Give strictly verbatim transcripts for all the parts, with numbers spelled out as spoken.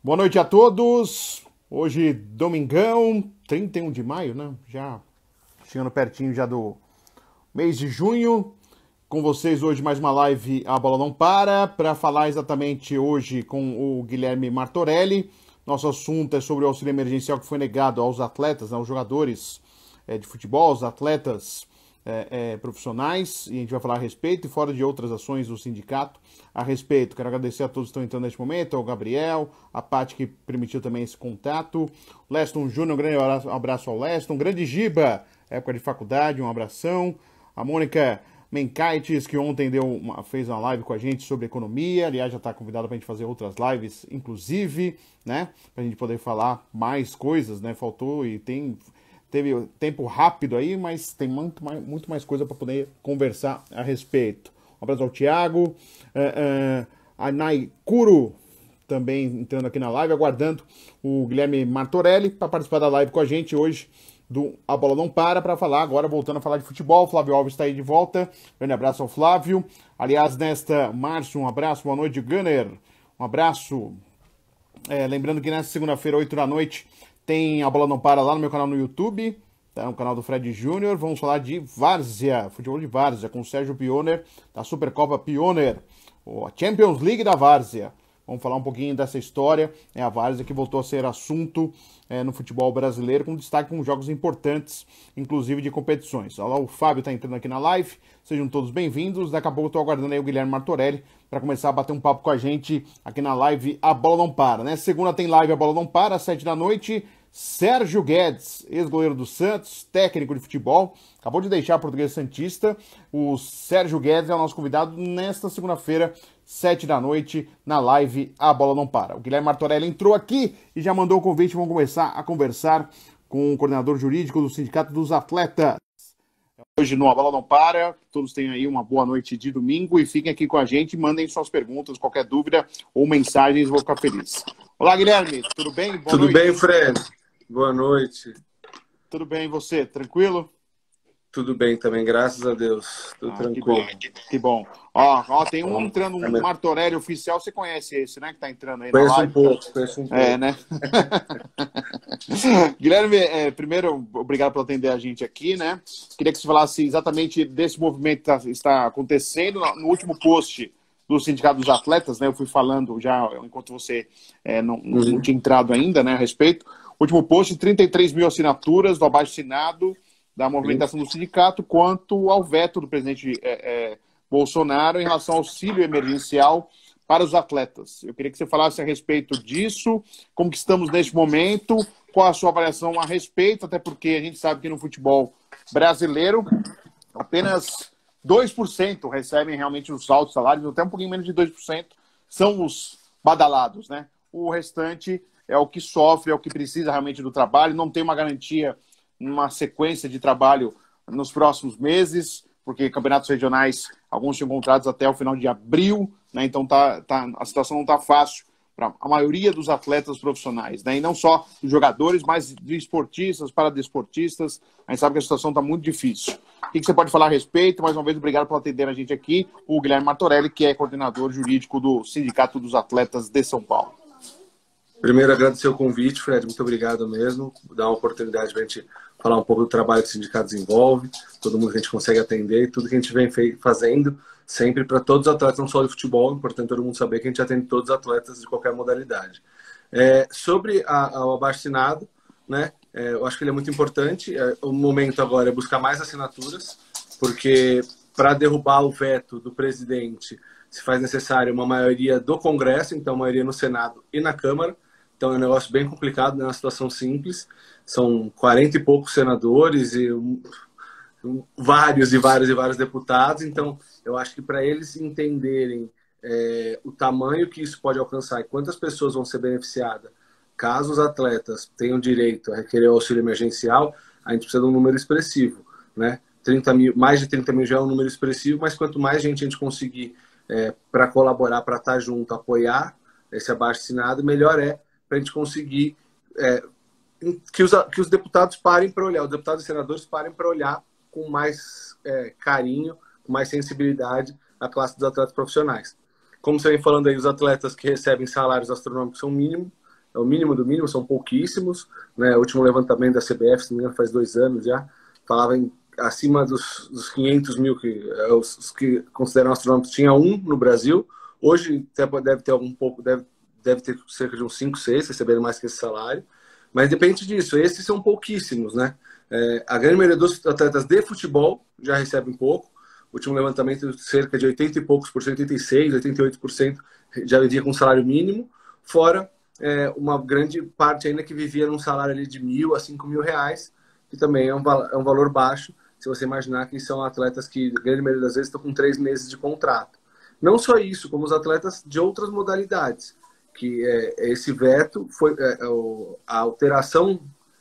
Boa noite a todos. Hoje, domingão, trinta e um de maio, né? Já chegando pertinho já do mês de junho. Com vocês hoje mais uma live A Bola Não Para, para falar exatamente hoje com o Guilherme Martorelli. Nosso assunto é sobre o auxílio emergencial que foi negado aos atletas, aos jogadores é, de futebol, aos atletas é, é, profissionais, e a gente vai falar a respeito, e fora de outras ações do sindicato a respeito. Quero agradecer a todos que estão entrando neste momento, ao Gabriel, a Paty que permitiu também esse contato, o Leston Júnior, um grande abraço ao Leston, um grande Giba, época de faculdade, um abração, a Mônica Menkaitis, que ontem deu uma, fez uma live com a gente sobre economia, aliás já está convidada para a gente fazer outras lives, inclusive, né, para a gente poder falar mais coisas, né, faltou e tem... Teve tempo rápido aí, mas tem muito mais, muito mais coisa para poder conversar a respeito. Um abraço ao Thiago, uh, uh, a Naikuro também entrando aqui na live, aguardando o Guilherme Martorelli para participar da live com a gente hoje do A Bola Não Para, para falar agora, voltando a falar de futebol. Flávio Alves está aí de volta, grande abraço ao Flávio. Aliás, nesta Márcio, um abraço, boa noite, Gunner, um abraço. É, lembrando que nesta segunda-feira, oito da noite, tem A Bola Não Para lá no meu canal no YouTube, tá? No canal do Fred Júnior. Vamos falar de Várzea, futebol de Várzea, com o Sérgio Pioner, da Supercopa Pioner, a Champions League da Várzea. Vamos falar um pouquinho dessa história. É a Várzea que voltou a ser assunto é, no futebol brasileiro, com destaque com jogos importantes, inclusive de competições. Olha lá, o Fábio está entrando aqui na live. Sejam todos bem-vindos. Daqui a pouco eu estou aguardando aí o Guilherme Martorelli para começar a bater um papo com a gente aqui na live A Bola Não Para, né? Segunda tem live A Bola Não Para, às sete da noite. Sérgio Guedes, ex-goleiro do Santos, técnico de futebol, acabou de deixar a Portuguesa Santista. O Sérgio Guedes é o nosso convidado nesta segunda-feira, sete da noite, na live A Bola Não Para. O Guilherme Martorelli entrou aqui e já mandou o convite. Vamos começar a conversar com o coordenador jurídico do Sindicato dos Atletas. Hoje no A Bola Não Para, todos tenham aí uma boa noite de domingo e fiquem aqui com a gente, mandem suas perguntas, qualquer dúvida ou mensagens, vou ficar feliz. Olá, Guilherme, tudo bem? Boa tudo noite. bem, Fred? Boa noite. Tudo bem, e você? Tranquilo? Tudo bem também, graças a Deus. Tudo ah, tranquilo. Que bom. Que bom. Ó, ó, tem um entrando, um Martorelli oficial, você conhece esse, né? Que tá entrando aí na conheço live. Um pouco, conheço um pouco. É, né? Guilherme, é, primeiro, obrigado por atender a gente aqui, né? Queria que você falasse exatamente desse movimento que tá, está acontecendo. No último post do Sindicato dos Atletas, né? Eu fui falando já, enquanto você é, não, não, Uhum. não tinha entrado ainda, né? A respeito. Último post, trinta e três mil assinaturas do abaixo-assinado da movimentação do sindicato quanto ao veto do presidente é, é, Bolsonaro em relação ao auxílio emergencial para os atletas. Eu queria que você falasse a respeito disso, como que estamos neste momento, qual a sua avaliação a respeito, até porque a gente sabe que no futebol brasileiro apenas dois por cento recebem realmente os altos salários, até um pouquinho menos de dois por cento são os badalados, né? O restante é o que sofre, é o que precisa realmente do trabalho, não tem uma garantia, uma sequência de trabalho nos próximos meses, porque campeonatos regionais, alguns tinham contratos até o final de abril, né? Então tá, tá, a situação não está fácil para a maioria dos atletas profissionais, né? E não só dos jogadores, mas de esportistas, para desportistas. A gente sabe que a situação está muito difícil. O que você pode falar a respeito? Mais uma vez, obrigado por atender a gente aqui, o Guilherme Martorelli, que é coordenador jurídico do Sindicato dos Atletas de São Paulo. Primeiro, agradecer o convite, Fred, muito obrigado mesmo. Dar uma oportunidade para a gente falar um pouco do trabalho que o sindicato desenvolve, todo mundo que a gente consegue atender e tudo que a gente vem fazendo sempre para todos os atletas, não só de futebol, é importante todo mundo saber que a gente atende todos os atletas de qualquer modalidade. É, sobre a, a, o abaixo-assinado, né, é, eu acho que ele é muito importante. É, o momento agora é buscar mais assinaturas, porque para derrubar o veto do presidente se faz necessário uma maioria do Congresso, então maioria no Senado e na Câmara. Então é um negócio bem complicado, não é uma situação simples. São quarenta e poucos senadores e um, um, vários e vários e vários deputados. Então eu acho que para eles entenderem é, o tamanho que isso pode alcançar e quantas pessoas vão ser beneficiadas, caso os atletas tenham direito a requerer o auxílio emergencial, a gente precisa de um número expressivo, né? trinta mil, mais de trinta mil já é um número expressivo, mas quanto mais gente a gente conseguir é, para colaborar, para estar junto, apoiar esse abaixo-assinado, melhor é para a gente conseguir é, que, os, que os deputados parem para olhar, os deputados e senadores parem para olhar com mais é, carinho, com mais sensibilidade a classe dos atletas profissionais. Como você vem falando aí, os atletas que recebem salários astronômicos são mínimos, é o mínimo do mínimo, são pouquíssimos, né? O último levantamento da C B F, se não me engano, faz dois anos já, falava em acima dos, dos quinhentos mil, que, os, os que consideram astronômicos, tinha um no Brasil. Hoje deve ter algum pouco, deve, deve ter cerca de uns cinco, seis, recebendo mais que esse salário. Mas depende disso, esses são pouquíssimos, né? É, a grande maioria dos atletas de futebol já recebem pouco. O último levantamento, cerca de oitenta e poucos por cento, oitenta e seis, oitenta e oito por cento já vivia com salário mínimo, fora é, uma grande parte ainda que vivia num salário ali de mil a cinco mil reais, que também é um, é um valor baixo, se você imaginar que são atletas que, a grande maioria das vezes, estão com três meses de contrato. Não só isso, como os atletas de outras modalidades, que é, esse veto, foi é, a alteração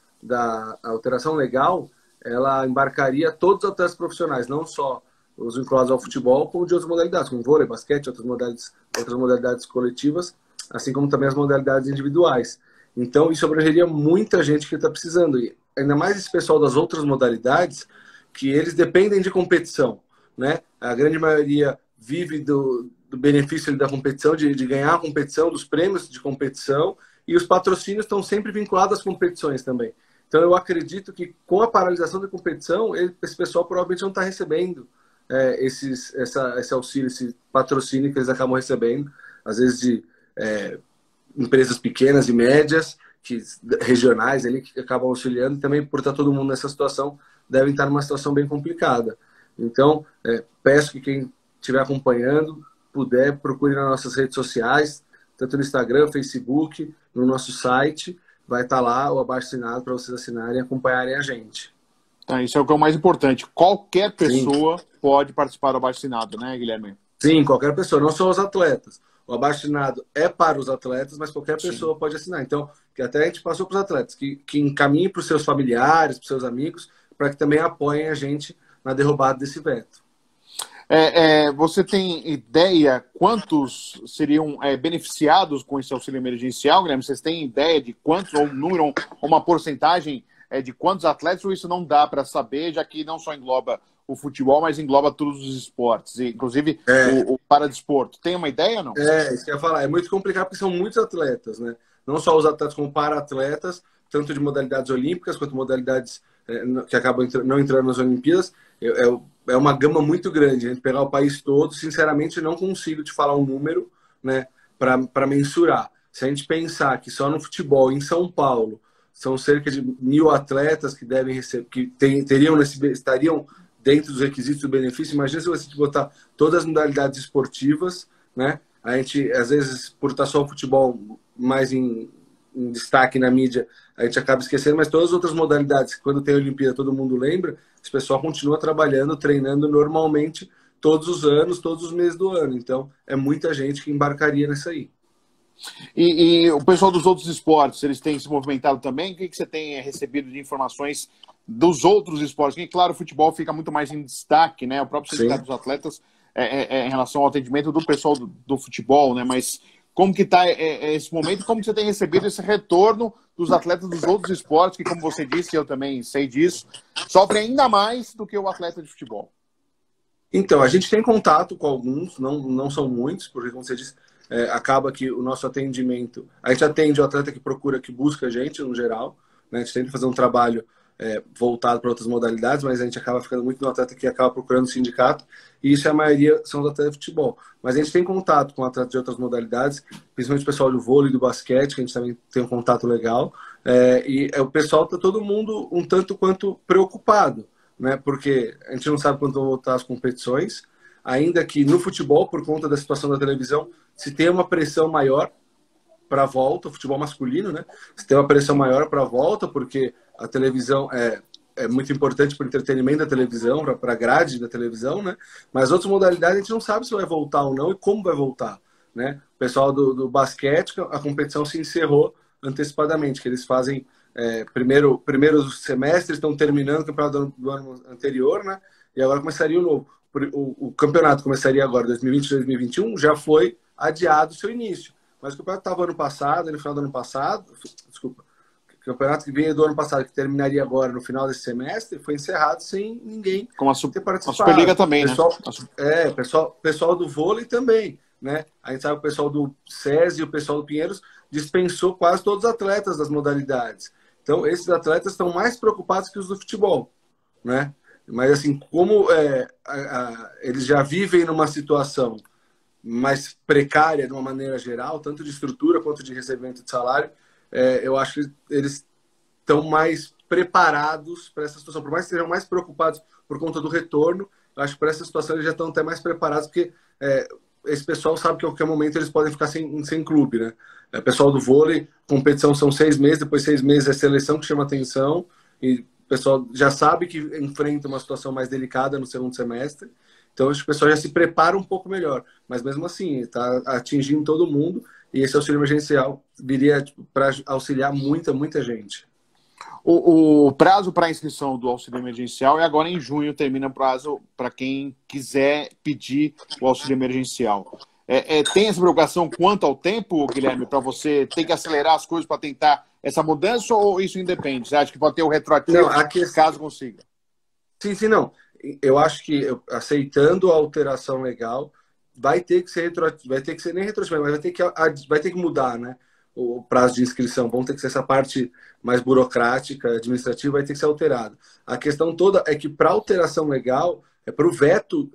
da a alteração legal, ela embarcaria todos os atletas profissionais, não só os vinculados ao futebol, como de outras modalidades, como vôlei, basquete, outras modalidades, outras modalidades coletivas, assim como também as modalidades individuais. Então, isso abrangeria muita gente que está precisando, e ainda mais esse pessoal das outras modalidades, que eles dependem de competição, né? A grande maioria vive do, do benefício da competição, de, de ganhar a competição, dos prêmios de competição, e os patrocínios estão sempre vinculados às competições também. Então, eu acredito que com a paralisação da competição, ele, esse pessoal provavelmente não está recebendo é, esses, essa, esse auxílio, esse patrocínio que eles acabam recebendo, às vezes de é, empresas pequenas e médias, que, regionais, ali, que acabam auxiliando, e também por estar todo mundo nessa situação, devem estar numa situação bem complicada. Então, é, peço que quem estiver acompanhando, puder, procure nas nossas redes sociais, tanto no Instagram, Facebook, no nosso site, vai estar lá o abaixo-assinado para vocês assinarem e acompanharem a gente. Tá, isso é o que é o mais importante. Qualquer pessoa Sim. pode participar do abaixo-assinado, né, Guilherme? Sim, qualquer pessoa, não só os atletas. O abaixo-assinado é para os atletas, mas qualquer pessoa Sim. pode assinar. Então, que até a gente passou para os atletas, que, que encaminhem para os seus familiares, para os seus amigos, para que também apoiem a gente na derrubada desse veto. É, é, você tem ideia quantos seriam é, beneficiados com esse auxílio emergencial, Guilherme? Vocês têm ideia de quantos, ou um número, ou uma porcentagem é, de quantos atletas, ou isso não dá para saber, já que não só engloba o futebol, mas engloba todos os esportes, inclusive é. o, o paradesporto. Tem uma ideia ou não? É, isso que eu ia falar. É muito complicado porque são muitos atletas, né? Não só os atletas como para-atletas, tanto de modalidades olímpicas quanto modalidades é, que acabam entra não entrando nas Olimpíadas. É, é uma gama muito grande. A gente pegar o país todo, sinceramente, não consigo te falar um número, né, para mensurar. Se a gente pensar que só no futebol, em São Paulo, são cerca de mil atletas que devem receber, que tem, teriam nesse, estariam dentro dos requisitos do benefício. Imagina se você botar todas as modalidades esportivas, né? A gente, às vezes, por estar só o futebol mais em, em destaque na mídia, a gente acaba esquecendo, mas todas as outras modalidades, quando tem a Olimpíada, todo mundo lembra, esse pessoal continua trabalhando, treinando normalmente todos os anos, todos os meses do ano. Então, é muita gente que embarcaria nessa aí. E, e o pessoal dos outros esportes, eles têm se movimentado também? O que, que você tem recebido de informações dos outros esportes? Porque, claro, o futebol fica muito mais em destaque, né? O próprio sindicato dos atletas é, é, é, em relação ao atendimento do pessoal do, do futebol, né? Mas como que está é, é, esse momento? Como que você tem recebido esse retorno dos atletas dos outros esportes, que, como você disse, eu também sei disso, sofrem ainda mais do que o atleta de futebol? Então, a gente tem contato com alguns, não, não são muitos, porque, como você disse, é, acaba que o nosso atendimento... A gente atende o atleta que procura, que busca a gente, no geral, né? A gente tenta fazer um trabalho é, voltado para outras modalidades, mas a gente acaba ficando muito no atleta que acaba procurando o sindicato, e isso a maioria são os atletas de futebol. Mas a gente tem contato com atletas de outras modalidades, principalmente o pessoal do vôlei e do basquete, que a gente também tem um contato legal, é, e é, o pessoal está todo mundo um tanto quanto preocupado, né? Porque a gente não sabe quando vão voltar as competições, ainda que no futebol, por conta da situação da televisão, se tem uma pressão maior para a volta, o futebol masculino, né? Se tem uma pressão maior para a volta, porque a televisão é, é muito importante para o entretenimento da televisão, para a grade da televisão, né? Mas outras modalidades a gente não sabe se vai voltar ou não e como vai voltar, né? O pessoal do, do basquete, a competição se encerrou antecipadamente, que eles fazem é, primeiro, primeiros semestres, estão terminando o campeonato do, do ano anterior, né? E agora começaria o novo. O, o campeonato começaria agora, dois mil e vinte, dois mil e vinte e um, já foi adiado o seu início. Mas o campeonato estava ano passado, no final do ano passado, desculpa, o campeonato que vinha do ano passado, que terminaria agora no final desse semestre, foi encerrado sem ninguém Como a, ter participado. A Superliga também, pessoal, né? É, pessoal, pessoal do vôlei também. né? A gente sabe que o pessoal do SESI e o pessoal do Pinheiros dispensou quase todos os atletas das modalidades. Então, esses atletas estão mais preocupados que os do futebol, né? Mas, assim, como é, a, a, eles já vivem numa situação mais precária, de uma maneira geral, tanto de estrutura quanto de recebimento de salário, é, eu acho que eles estão mais preparados para essa situação. Por mais que estejam mais preocupados por conta do retorno, eu acho que para essa situação eles já estão até mais preparados, porque é, esse pessoal sabe que a qualquer momento eles podem ficar sem, sem clube, né? O pessoal do vôlei, competição são seis meses, depois seis meses é seleção que chama atenção, e o pessoal já sabe que enfrenta uma situação mais delicada no segundo semestre, então acho que o pessoal já se prepara um pouco melhor, mas mesmo assim, está atingindo todo mundo, e esse auxílio emergencial viria tipo, para auxiliar muita, muita gente. O, o prazo para inscrição do auxílio emergencial é agora em junho, termina o prazo para quem quiser pedir o auxílio emergencial. É, é, tem essa preocupação quanto ao tempo, Guilherme, para você ter que acelerar as coisas para tentar essa mudança, ou isso independe? Você acha que pode ter o retroativo, não, aqui, caso consiga? Sim, sim, não. Eu acho que aceitando a alteração legal, vai ter que ser retroativo, vai ter que ser nem retroativo, mas vai ter que, vai ter que mudar, né? O prazo de inscrição. Vão ter que ser essa parte mais burocrática, administrativa, vai ter que ser alterado. A questão toda é que para alteração legal, é para o veto,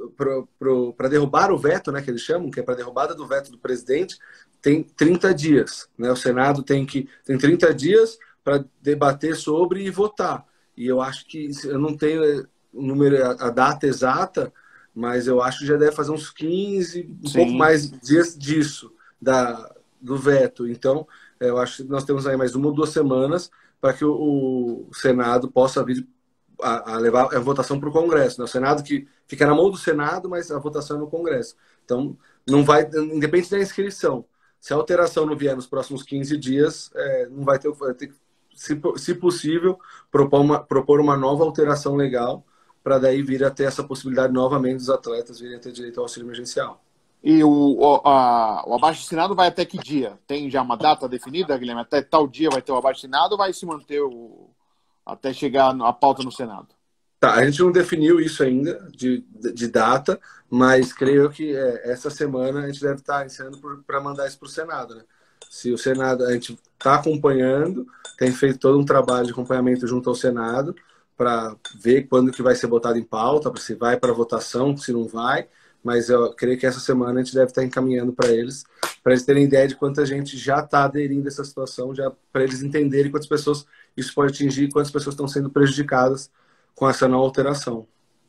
para derrubar o veto, né, que eles chamam, que é para derrubada do veto do presidente, tem trinta dias. Né? O Senado tem, que, tem trinta dias para debater sobre e votar. E eu acho que, eu não tenho o número, a data exata, mas eu acho que já deve fazer uns quinze, um Sim. pouco mais dias disso, da, do veto. Então, eu acho que nós temos aí mais uma ou duas semanas para que o, o Senado possa vir a, a levar a votação para o Congresso. Né? O Senado que fica na mão do Senado, mas a votação é no Congresso. Então, não vai, independente da inscrição, se a alteração não vier nos próximos quinze dias, é, não vai ter, vai ter se, se possível, propor uma, propor uma nova alteração legal para daí vir a ter essa possibilidade novamente dos atletas virem a ter direito ao auxílio emergencial. E o, o, a, o abaixo-assinado vai até que dia? Tem já uma data definida, Guilherme? Até tal dia vai ter o abaixo-assinado ou vai se manter o, até chegar a pauta no Senado? Tá, a gente não definiu isso ainda de, de data, mas creio que é, essa semana a gente deve estar iniciando para mandar isso para o Senado. Né? Se o Senado, a gente está acompanhando, tem feito todo um trabalho de acompanhamento junto ao Senado para ver quando que vai ser botado em pauta, se vai para votação, se não vai. Mas eu creio que essa semana a gente deve estar encaminhando para eles, para eles terem ideia de quanta gente já está aderindo a essa situação, já para eles entenderem quantas pessoas isso pode atingir e quantas pessoas estão sendo prejudicadas com essa nova alteração.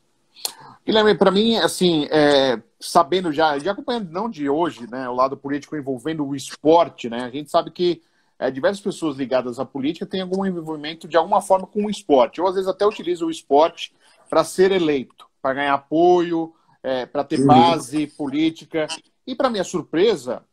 Guilherme, para mim, assim, é, sabendo já, já acompanhando não de hoje, né, o lado político envolvendo o esporte, né, a gente sabe que é, diversas pessoas ligadas à política têm algum envolvimento de alguma forma com o esporte, ou às vezes até utilizam o esporte para ser eleito, para ganhar apoio, É, para ter base política. E, para minha surpresa,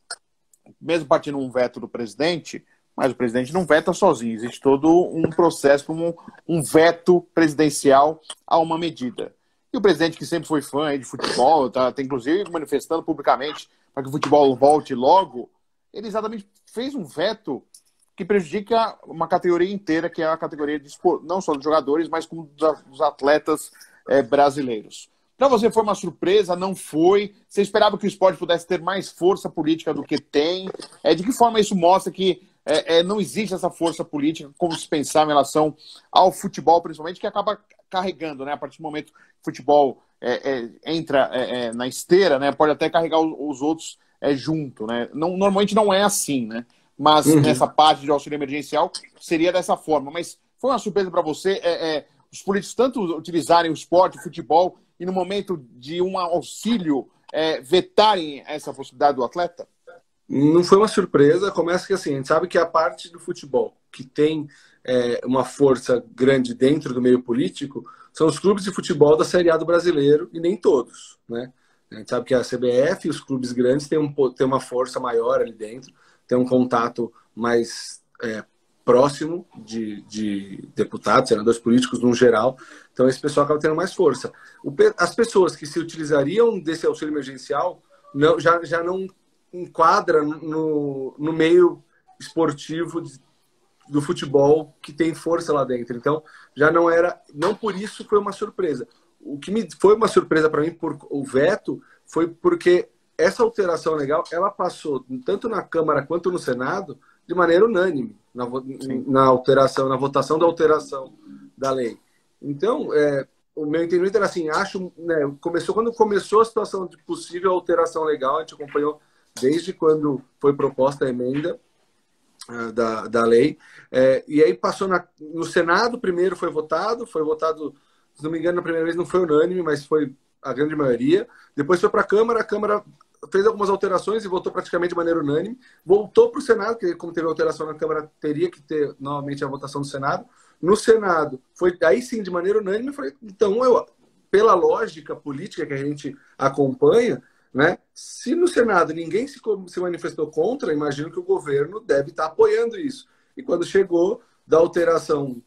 mesmo partindo um veto do presidente, mas o presidente não veta sozinho. Existe todo um processo, um, um veto presidencial a uma medida. E o presidente, que sempre foi fã de futebol, está tá, inclusive manifestando publicamente para que o futebol volte logo, ele exatamente fez um veto que prejudica uma categoria inteira, que é a categoria de, não só dos jogadores, mas como dos atletas é, brasileiros. Para você foi uma surpresa? Não foi? Você esperava que o esporte pudesse ter mais força política do que tem? É, de que forma isso mostra que é, é, não existe essa força política, como se pensar em relação ao futebol, principalmente, que acaba carregando, né? A partir do momento que o futebol é, é, entra é, é, na esteira, né? Pode até carregar os, os outros é, junto, né? Não, normalmente não é assim, né? Mas uhum. nessa parte de auxílio emergencial seria dessa forma. Mas foi uma surpresa para você é, é, os políticos tanto utilizarem o esporte, o futebol, e no momento de um auxílio, é, vetarem essa possibilidade do atleta? Não foi uma surpresa. Começa que assim, a gente sabe que a parte do futebol que tem é, uma força grande dentro do meio político são os clubes de futebol da Série A do brasileiro, e nem todos. Né? A gente sabe que a C B F e os clubes grandes têm, um, têm uma força maior ali dentro, tem um contato mais é, próximo de, de deputados, senadores políticos no geral. Então esse pessoal acaba tendo mais força. O, as pessoas que se utilizariam desse auxílio emergencial não, já, já não enquadra no, no meio esportivo de, do futebol, que tem força lá dentro. Então já não era, não por isso foi uma surpresa. O que me foi uma surpresa para mim por o veto foi porque essa alteração legal, ela passou tanto na Câmara quanto no Senado de maneira unânime, na, na alteração, na votação da alteração da lei. Então, é, o meu entendimento era assim, acho, né, começou, quando começou a situação de possível alteração legal, a gente acompanhou desde quando foi proposta a emenda uh, da, da lei, é, e aí passou na, no Senado, primeiro foi votado, foi votado, se não me engano, na primeira vez não foi unânime, mas foi a grande maioria, depois foi para a Câmara, a Câmara fez algumas alterações e votou praticamente de maneira unânime, voltou para o Senado, que como teve alteração na Câmara, teria que ter novamente a votação do Senado. No Senado, foi aí sim de maneira unânime. Falei, então, eu, pela lógica política que a gente acompanha, né, se no Senado ninguém se, se manifestou contra, imagino que o governo deve estar apoiando isso. E quando chegou da alteração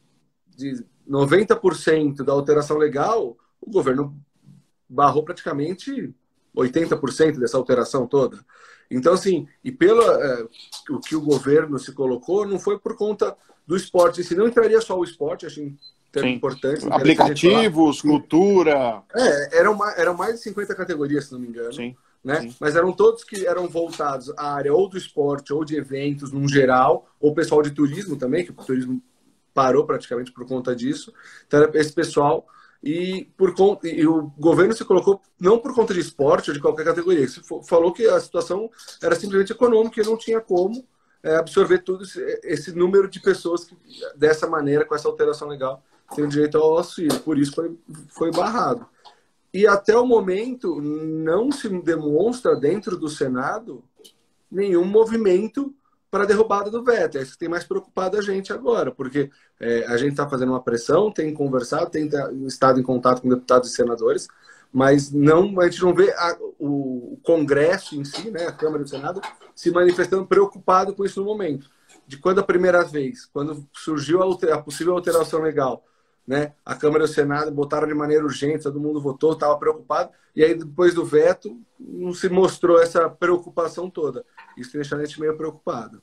de noventa por cento da alteração legal, o governo barrou praticamente oitenta por cento dessa alteração toda. Então, assim, e pelo é, o que o governo se colocou, não foi por conta do esporte em si. Não entraria só o esporte, acho importante. Aplicativos, cultura. É, eram, eram mais de cinquenta categorias, se não me engano. Sim, né? Sim. Mas eram todos que eram voltados à área ou do esporte, ou de eventos, num geral, ou pessoal de turismo também, que o turismo parou praticamente por conta disso. Então, esse pessoal... E, por, e o governo se colocou não por conta de esporte ou de qualquer categoria. Se falou que a situação era simplesmente econômica e não tinha como é, absorver tudo esse, esse número de pessoas que, dessa maneira, com essa alteração legal, têm direito ao auxílio. Por isso foi, foi barrado. E até o momento não se demonstra dentro do Senado nenhum movimento para a derrubada do veto. É isso que tem mais preocupado a gente agora, porque é, a gente está fazendo uma pressão, tem conversado, tem estado em contato com deputados e senadores, mas não, a gente não vê a, o, o Congresso em si, né, a Câmara e o Senado, se manifestando preocupado com isso no momento. De quando a primeira vez, quando surgiu a, alter, a possível alteração legal, né, a Câmara e o Senado botaram de maneira urgente, todo mundo votou, estava preocupado, e aí depois do veto não se mostrou essa preocupação toda. Isso deixa a gente meio preocupado.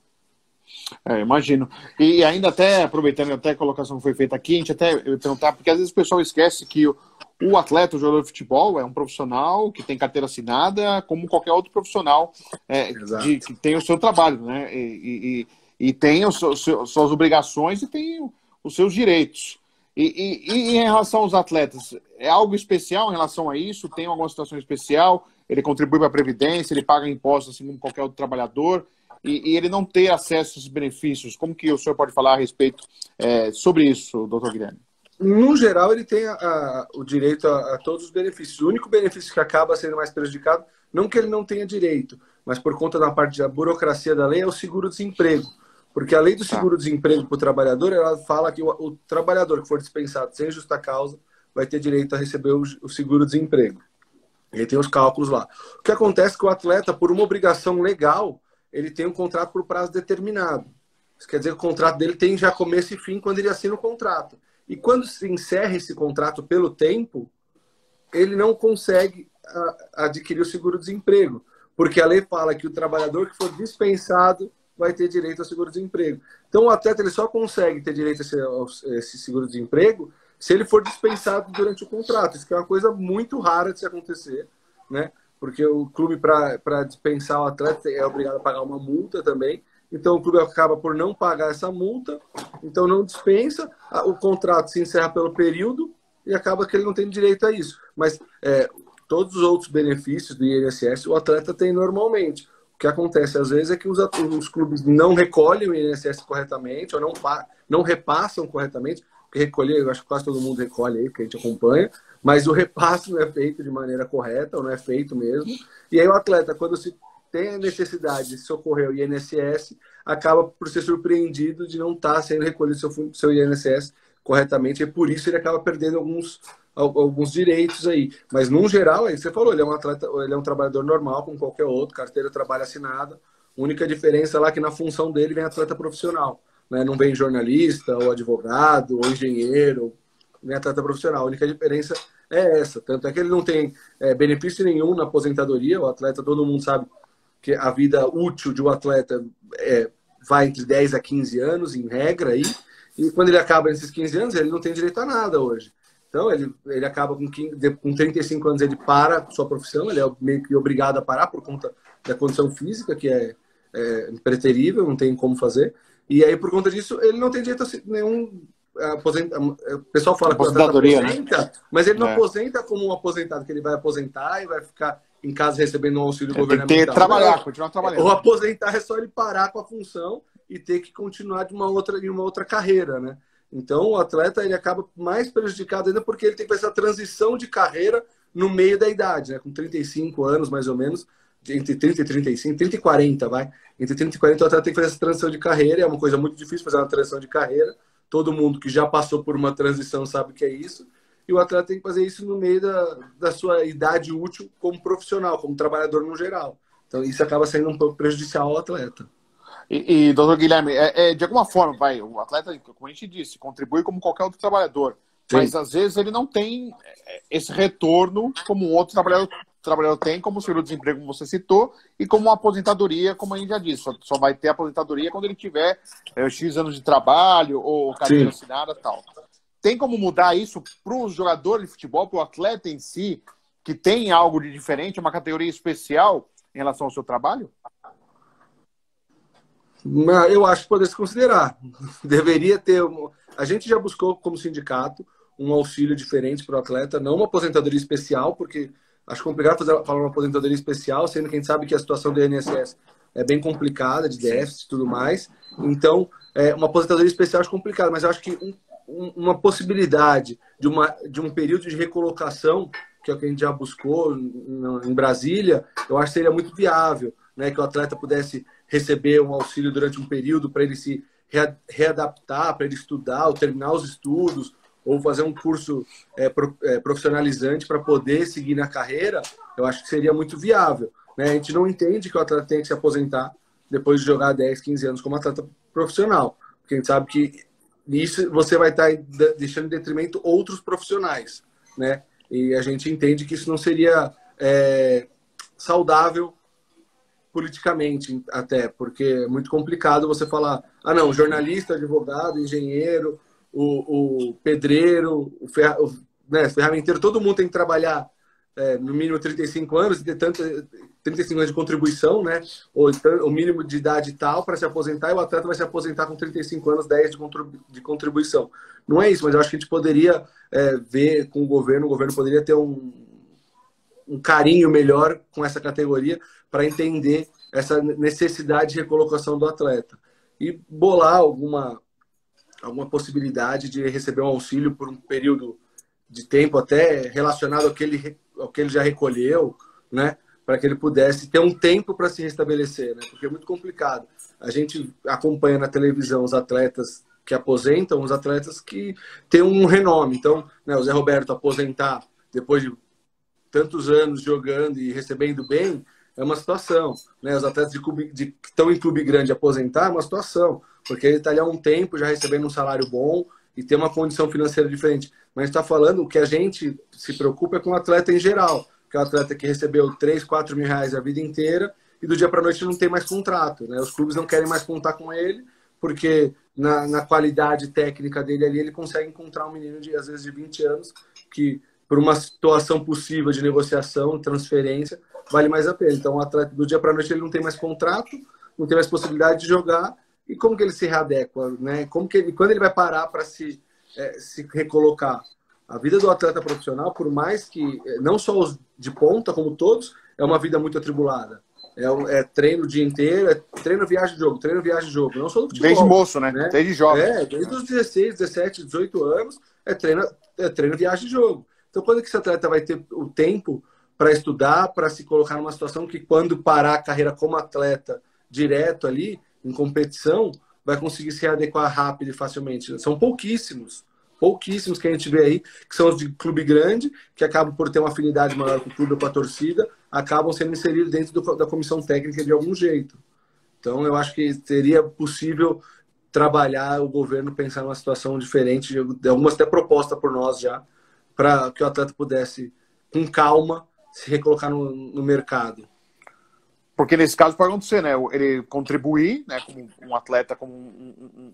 É, imagino. E ainda até, aproveitando até a colocação que foi feita aqui, a gente até perguntar, porque às vezes o pessoal esquece que o, o atleta, o jogador de futebol, é um profissional que tem carteira assinada, como qualquer outro profissional é, de, que tem o seu trabalho, né? E, e, e tem os seus, suas obrigações e tem os seus direitos. E, e, e em relação aos atletas, é algo especial em relação a isso? Tem alguma situação especial? Ele contribui para a Previdência, ele paga impostos assim como qualquer outro trabalhador, e, e ele não ter acesso a esses benefícios. Como que o senhor pode falar a respeito é, sobre isso, doutor Guilherme? No geral, ele tem a, a, o direito a, a todos os benefícios. O único benefício que acaba sendo mais prejudicado, não que ele não tenha direito, mas por conta da parte da burocracia da lei, é o seguro-desemprego. Porque a lei do seguro-desemprego para o trabalhador, ela fala que o, o trabalhador que for dispensado sem justa causa vai ter direito a receber o, o seguro-desemprego. E aí tem os cálculos lá. O que acontece é que o atleta, por uma obrigação legal, ele tem um contrato por prazo determinado. Isso quer dizer que o contrato dele tem já começo e fim quando ele assina o contrato. E quando se encerra esse contrato pelo tempo, ele não consegue a, adquirir o seguro-desemprego. Porque a lei fala que o trabalhador que for dispensado vai ter direito ao seguro-desemprego. Então, o atleta ele só consegue ter direito a esse, a esse seguro-desemprego se ele for dispensado durante o contrato. Isso que é uma coisa muito rara de se acontecer, né? Porque o clube, para dispensar o atleta, é obrigado a pagar uma multa também. Então, o clube acaba por não pagar essa multa, então não dispensa, o contrato se encerra pelo período e acaba que ele não tem direito a isso. Mas é, todos os outros benefícios do I N S S o atleta tem normalmente. O que acontece às vezes é que os, os clubes não recolhem o I N S S corretamente ou não, não repassam corretamente, porque recolher, eu acho que quase todo mundo recolhe aí, porque a gente acompanha, mas o repasse não é feito de maneira correta, ou não é feito mesmo. E aí o atleta, quando se tem a necessidade de socorrer o I N S S, acaba por ser surpreendido de não estar sendo recolhido seu, seu I N S S corretamente, e por isso ele acaba perdendo alguns, alguns direitos aí. Mas, no geral, aí você falou, ele é um atleta, ele é um trabalhador normal, como qualquer outro, carteira de trabalho assinada. A única diferença lá é que na função dele vem atleta profissional. Né? Não vem jornalista, ou advogado, ou engenheiro, vem atleta profissional. A única diferença é essa. Tanto é que ele não tem é, benefício nenhum na aposentadoria. O atleta, todo mundo sabe que a vida útil de um atleta é, vai entre dez a quinze anos, em regra, aí, e quando ele acaba nesses quinze anos, ele não tem direito a nada hoje. Então, ele, ele acaba com, quinze, com trinta e cinco anos, ele para sua profissão, ele é meio que obrigado a parar por conta da condição física, que é, é impreterível, não tem como fazer. E aí, por conta disso, ele não tem direito a nenhum... Aposenta, o pessoal fala que aposentadoria, aposenta, né? Mas ele não é. aposenta como um aposentado, que ele vai aposentar e vai ficar em casa recebendo um auxílio é, governamental. Tem que ter, trabalhar, não, continuar trabalhando. Ou aposentar é só ele parar com a função e ter que continuar de uma outra, de uma outra carreira, né? Então, o atleta ele acaba mais prejudicado ainda porque ele tem que fazer essa transição de carreira no meio da idade, né? Com trinta e cinco anos, mais ou menos, entre trinta e trinta e cinco, trinta e quarenta, vai. Entre trinta e quarenta, o atleta tem que fazer essa transição de carreira, é uma coisa muito difícil fazer uma transição de carreira. Todo mundo que já passou por uma transição sabe o que é isso. E o atleta tem que fazer isso no meio da, da sua idade útil como profissional, como trabalhador no geral. Então, isso acaba sendo um pouco prejudicial ao atleta. E, e doutor Guilherme, é, é, de alguma forma, vai, o atleta, como a gente disse, contribui como qualquer outro trabalhador. Sim. Mas, às vezes, ele não tem esse retorno como um outro trabalhador, trabalhador tem, como o seguro-desemprego, como você citou, e como uma aposentadoria, como a gente já disse. Só, só vai ter aposentadoria quando ele tiver é, X anos de trabalho ou carteira assinada e tal. Tem como mudar isso para o jogador de futebol, para o atleta em si, que tem algo de diferente, uma categoria especial em relação ao seu trabalho? Eu acho que poderia se considerar. Deveria ter... A gente já buscou, como sindicato, um auxílio diferente para o atleta, não uma aposentadoria especial, porque acho complicado fazer, falar uma aposentadoria especial, sendo que a gente sabe que a situação do I N S S é bem complicada, de déficit e tudo mais. Então, é, uma aposentadoria especial acho complicado, mas eu acho que um, um, uma possibilidade de, uma, de um período de recolocação, que é o que a gente já buscou em Brasília, eu acho que seria muito viável, né? Que o atleta pudesse receber um auxílio durante um período para ele se readaptar, para ele estudar, ou terminar os estudos, ou fazer um curso é, profissionalizante para poder seguir na carreira, eu acho que seria muito viável, né? A gente não entende que o atleta tem que se aposentar depois de jogar dez, quinze anos como atleta profissional, porque a gente sabe que isso você vai estar deixando em detrimento outros profissionais, né? E a gente entende que isso não seria é, saudável politicamente, até, porque é muito complicado você falar, ah não, jornalista, advogado, engenheiro, o, o pedreiro, o, ferra, o né, ferramenteiro, todo mundo tem que trabalhar é, no mínimo trinta e cinco anos, e ter tanto, trinta e cinco anos de contribuição, né, ou o mínimo de idade tal para se aposentar, e o atleta vai se aposentar com trinta e cinco anos, dez de contribuição. Não é isso, mas eu acho que a gente poderia é, ver com o governo, o governo poderia ter um, um carinho melhor com essa categoria para entender essa necessidade de recolocação do atleta. E bolar alguma, alguma possibilidade de receber um auxílio por um período de tempo até relacionado ao que ele, ao que ele já recolheu, né? Para que ele pudesse ter um tempo para se restabelecer, né? Porque é muito complicado. A gente acompanha na televisão os atletas que aposentam, os atletas que têm um renome. Então, né, o Zé Roberto aposentar depois de tantos anos jogando e recebendo bem, é uma situação, né? Os atletas de clube, de, que estão em clube grande aposentar é uma situação, porque ele está ali há um tempo já recebendo um salário bom e tem uma condição financeira diferente. Mas está falando o que a gente se preocupa é com o atleta em geral, que é o atleta que recebeu três, quatro mil reais a vida inteira e do dia para a noite não tem mais contrato, né? Os clubes não querem mais contar com ele, porque na, na qualidade técnica dele ali, ele consegue encontrar um menino de, às vezes, de vinte anos que, por uma situação possível de negociação, transferência, vale mais a pena. Então, o atleta, do dia para a noite, ele não tem mais contrato, não tem mais possibilidade de jogar. E como que ele se readequa, né? Como que ele, quando ele vai parar para se, é, se recolocar? A vida do atleta profissional, por mais que, não só os de ponta, como todos, é uma vida muito atribulada. É, é treino o dia inteiro, é treino, viagem, jogo, treino, viagem, jogo. Não só do futebol. Desde moço, né? né? Desde jovem. É, desde os dezesseis, dezessete, dezoito anos, é treino, é treino, viagem, jogo. Então, quando que esse atleta vai ter o tempo para estudar, para se colocar numa situação que, quando parar a carreira como atleta direto ali, em competição, vai conseguir se adequar rápido e facilmente? São pouquíssimos, pouquíssimos que a gente vê aí, que são os de clube grande, que acabam por ter uma afinidade maior com o clube ou com a torcida, acabam sendo inseridos dentro do, da comissão técnica de algum jeito. Então, eu acho que seria possível trabalhar o governo pensar numa situação diferente, de algumas até propostas por nós já, para que o atleta pudesse, com calma, se recolocar no, no mercado. Porque nesse caso pode acontecer, né? Ele contribuir, né, como um atleta, como um, um,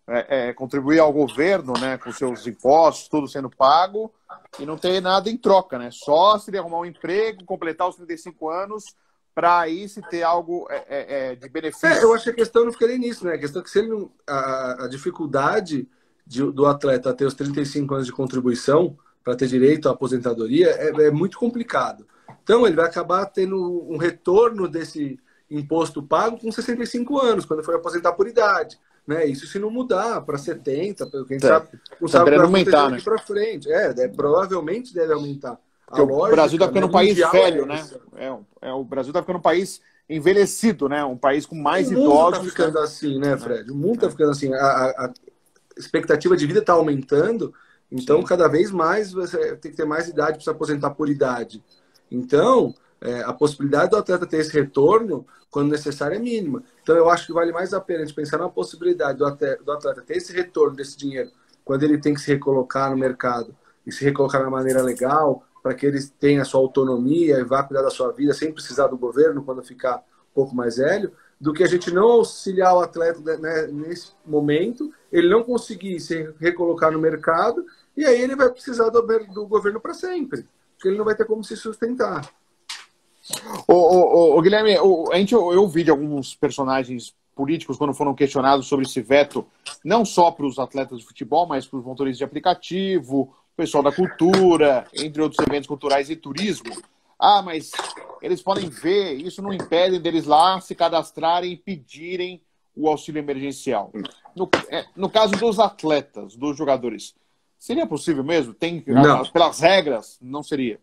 é, é, contribuir ao governo, né, com seus impostos, tudo sendo pago, e não ter nada em troca, né? Só se ele arrumar um emprego, completar os trinta e cinco anos, para aí se ter algo é, é, é, de benefício. É, eu acho que a questão não fica nem nisso, né? A questão é que se ele não, a, a dificuldade de, do atleta ter os trinta e cinco anos de contribuição para ter direito à aposentadoria é, é muito complicado. Então, ele vai acabar tendo um retorno desse imposto pago com sessenta e cinco anos, quando for aposentar por idade. Né? Isso se não mudar para setenta, pelo que a gente tá. sabe, não tá sabe o que vai aumentar, acontecer daqui né? para frente. É, é, provavelmente deve aumentar. Porque o Brasil está ficando um país velho, né? É, é, o Brasil está ficando um país envelhecido, né? Um país com mais idosos. O mundo está ficando assim, né, Fred? O mundo está ficando assim. A, a, a expectativa de vida está aumentando, então Sim. cada vez mais você tem que ter mais idade para se aposentar por idade. Então, é, a possibilidade do atleta ter esse retorno, quando necessário, é mínima. Então, eu acho que vale mais a pena a gente pensar na possibilidade do atleta, do atleta ter esse retorno desse dinheiro, quando ele tem que se recolocar no mercado e se recolocar de uma maneira legal, para que ele tenha a sua autonomia e vá cuidar da sua vida sem precisar do governo quando ficar um pouco mais velho, do que a gente não auxiliar o atleta, né, nesse momento, ele não conseguir se recolocar no mercado, e aí ele vai precisar do, do governo para sempre, porque ele não vai ter como se sustentar. Ô, ô, ô, Guilherme, ô, a gente, eu ouvi de alguns personagens políticos quando foram questionados sobre esse veto, não só para os atletas de futebol, mas para os motoristas de aplicativo, o pessoal da cultura, entre outros eventos culturais e turismo. Ah, mas eles podem ver, isso não impede deles lá se cadastrarem e pedirem o auxílio emergencial. No, é, no caso dos atletas, dos jogadores, seria possível mesmo? Tem, não. Pelas regras, não seria?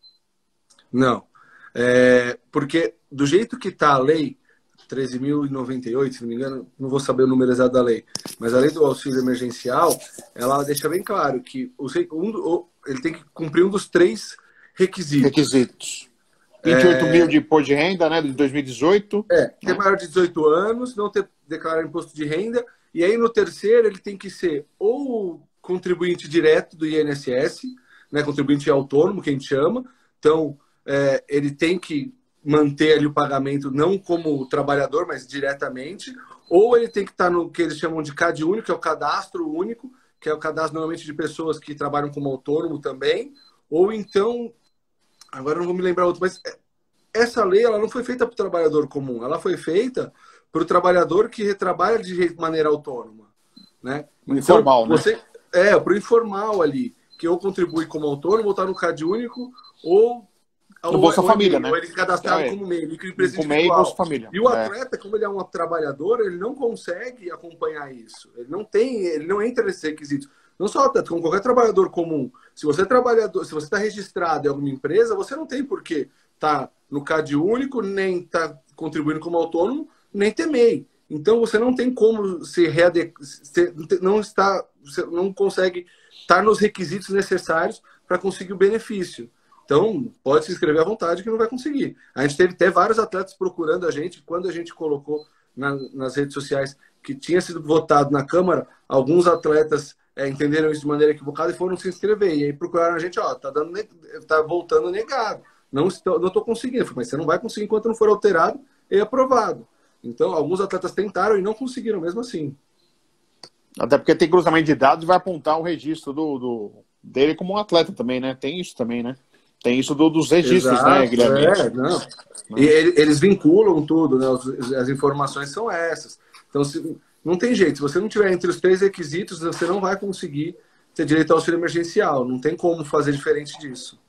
Não. É, porque do jeito que está a lei, treze mil e noventa e oito, se não me engano, não vou saber o número exato da lei, mas a lei do auxílio emergencial, ela deixa bem claro que o, um, ele tem que cumprir um dos três requisitos. Requisitos. vinte e oito mil de imposto de renda, né, de dois mil e dezoito. É, ter né? maior de dezoito anos, não ter declarado imposto de renda, e aí no terceiro ele tem que ser ou contribuinte direto do I N S S, né, contribuinte autônomo, que a gente chama, então é, ele tem que manter ali o pagamento não como trabalhador, mas diretamente, ou ele tem que estar no que eles chamam de C A D único, que é o cadastro único, que é o cadastro normalmente de pessoas que trabalham como autônomo também, ou então, agora eu não vou me lembrar outro, mas essa lei ela não foi feita para o trabalhador comum, ela foi feita para o trabalhador que trabalha de maneira autônoma. Né? Informal, então, você, né? É, para o informal ali, que ou contribui como autônomo, ou está no C A D único, ou no Bolsa ou, Família, ou né? Ou ele cadastrado é. como meio, microempresa como individual. Bolsa Família. E o atleta, é. como ele é um trabalhador, ele não consegue acompanhar isso. Ele não tem, ele não entra nesses requisitos. Não só o atleta, como qualquer trabalhador comum. Se você é trabalhador, se você está registrado em alguma empresa, você não tem por que estar no C A D único, nem estar tá contribuindo como autônomo, nem ter M E I. Então você não tem como se readequar, não está, você não consegue estar nos requisitos necessários para conseguir o benefício. Então, pode se inscrever à vontade que não vai conseguir. A gente teve até vários atletas procurando a gente, quando a gente colocou na, nas redes sociais que tinha sido votado na Câmara, alguns atletas é, entenderam isso de maneira equivocada e foram se inscrever. E aí procuraram a gente, ó, tá, dando, tá voltando negado. Não estou, não estou conseguindo. Falei, mas você não vai conseguir enquanto não for alterado e aprovado. Então, alguns atletas tentaram e não conseguiram mesmo assim. Até porque tem cruzamento de dados e vai apontar o registro do, do, dele como um atleta também, né? Tem isso também, né? Tem isso do, dos registros, Exato, né, Guilherme? É, não. E eles vinculam tudo, né? As informações são essas. Então, se, não tem jeito. Se você não tiver entre os três requisitos, você não vai conseguir ter direito ao auxílio emergencial. Não tem como fazer diferente disso.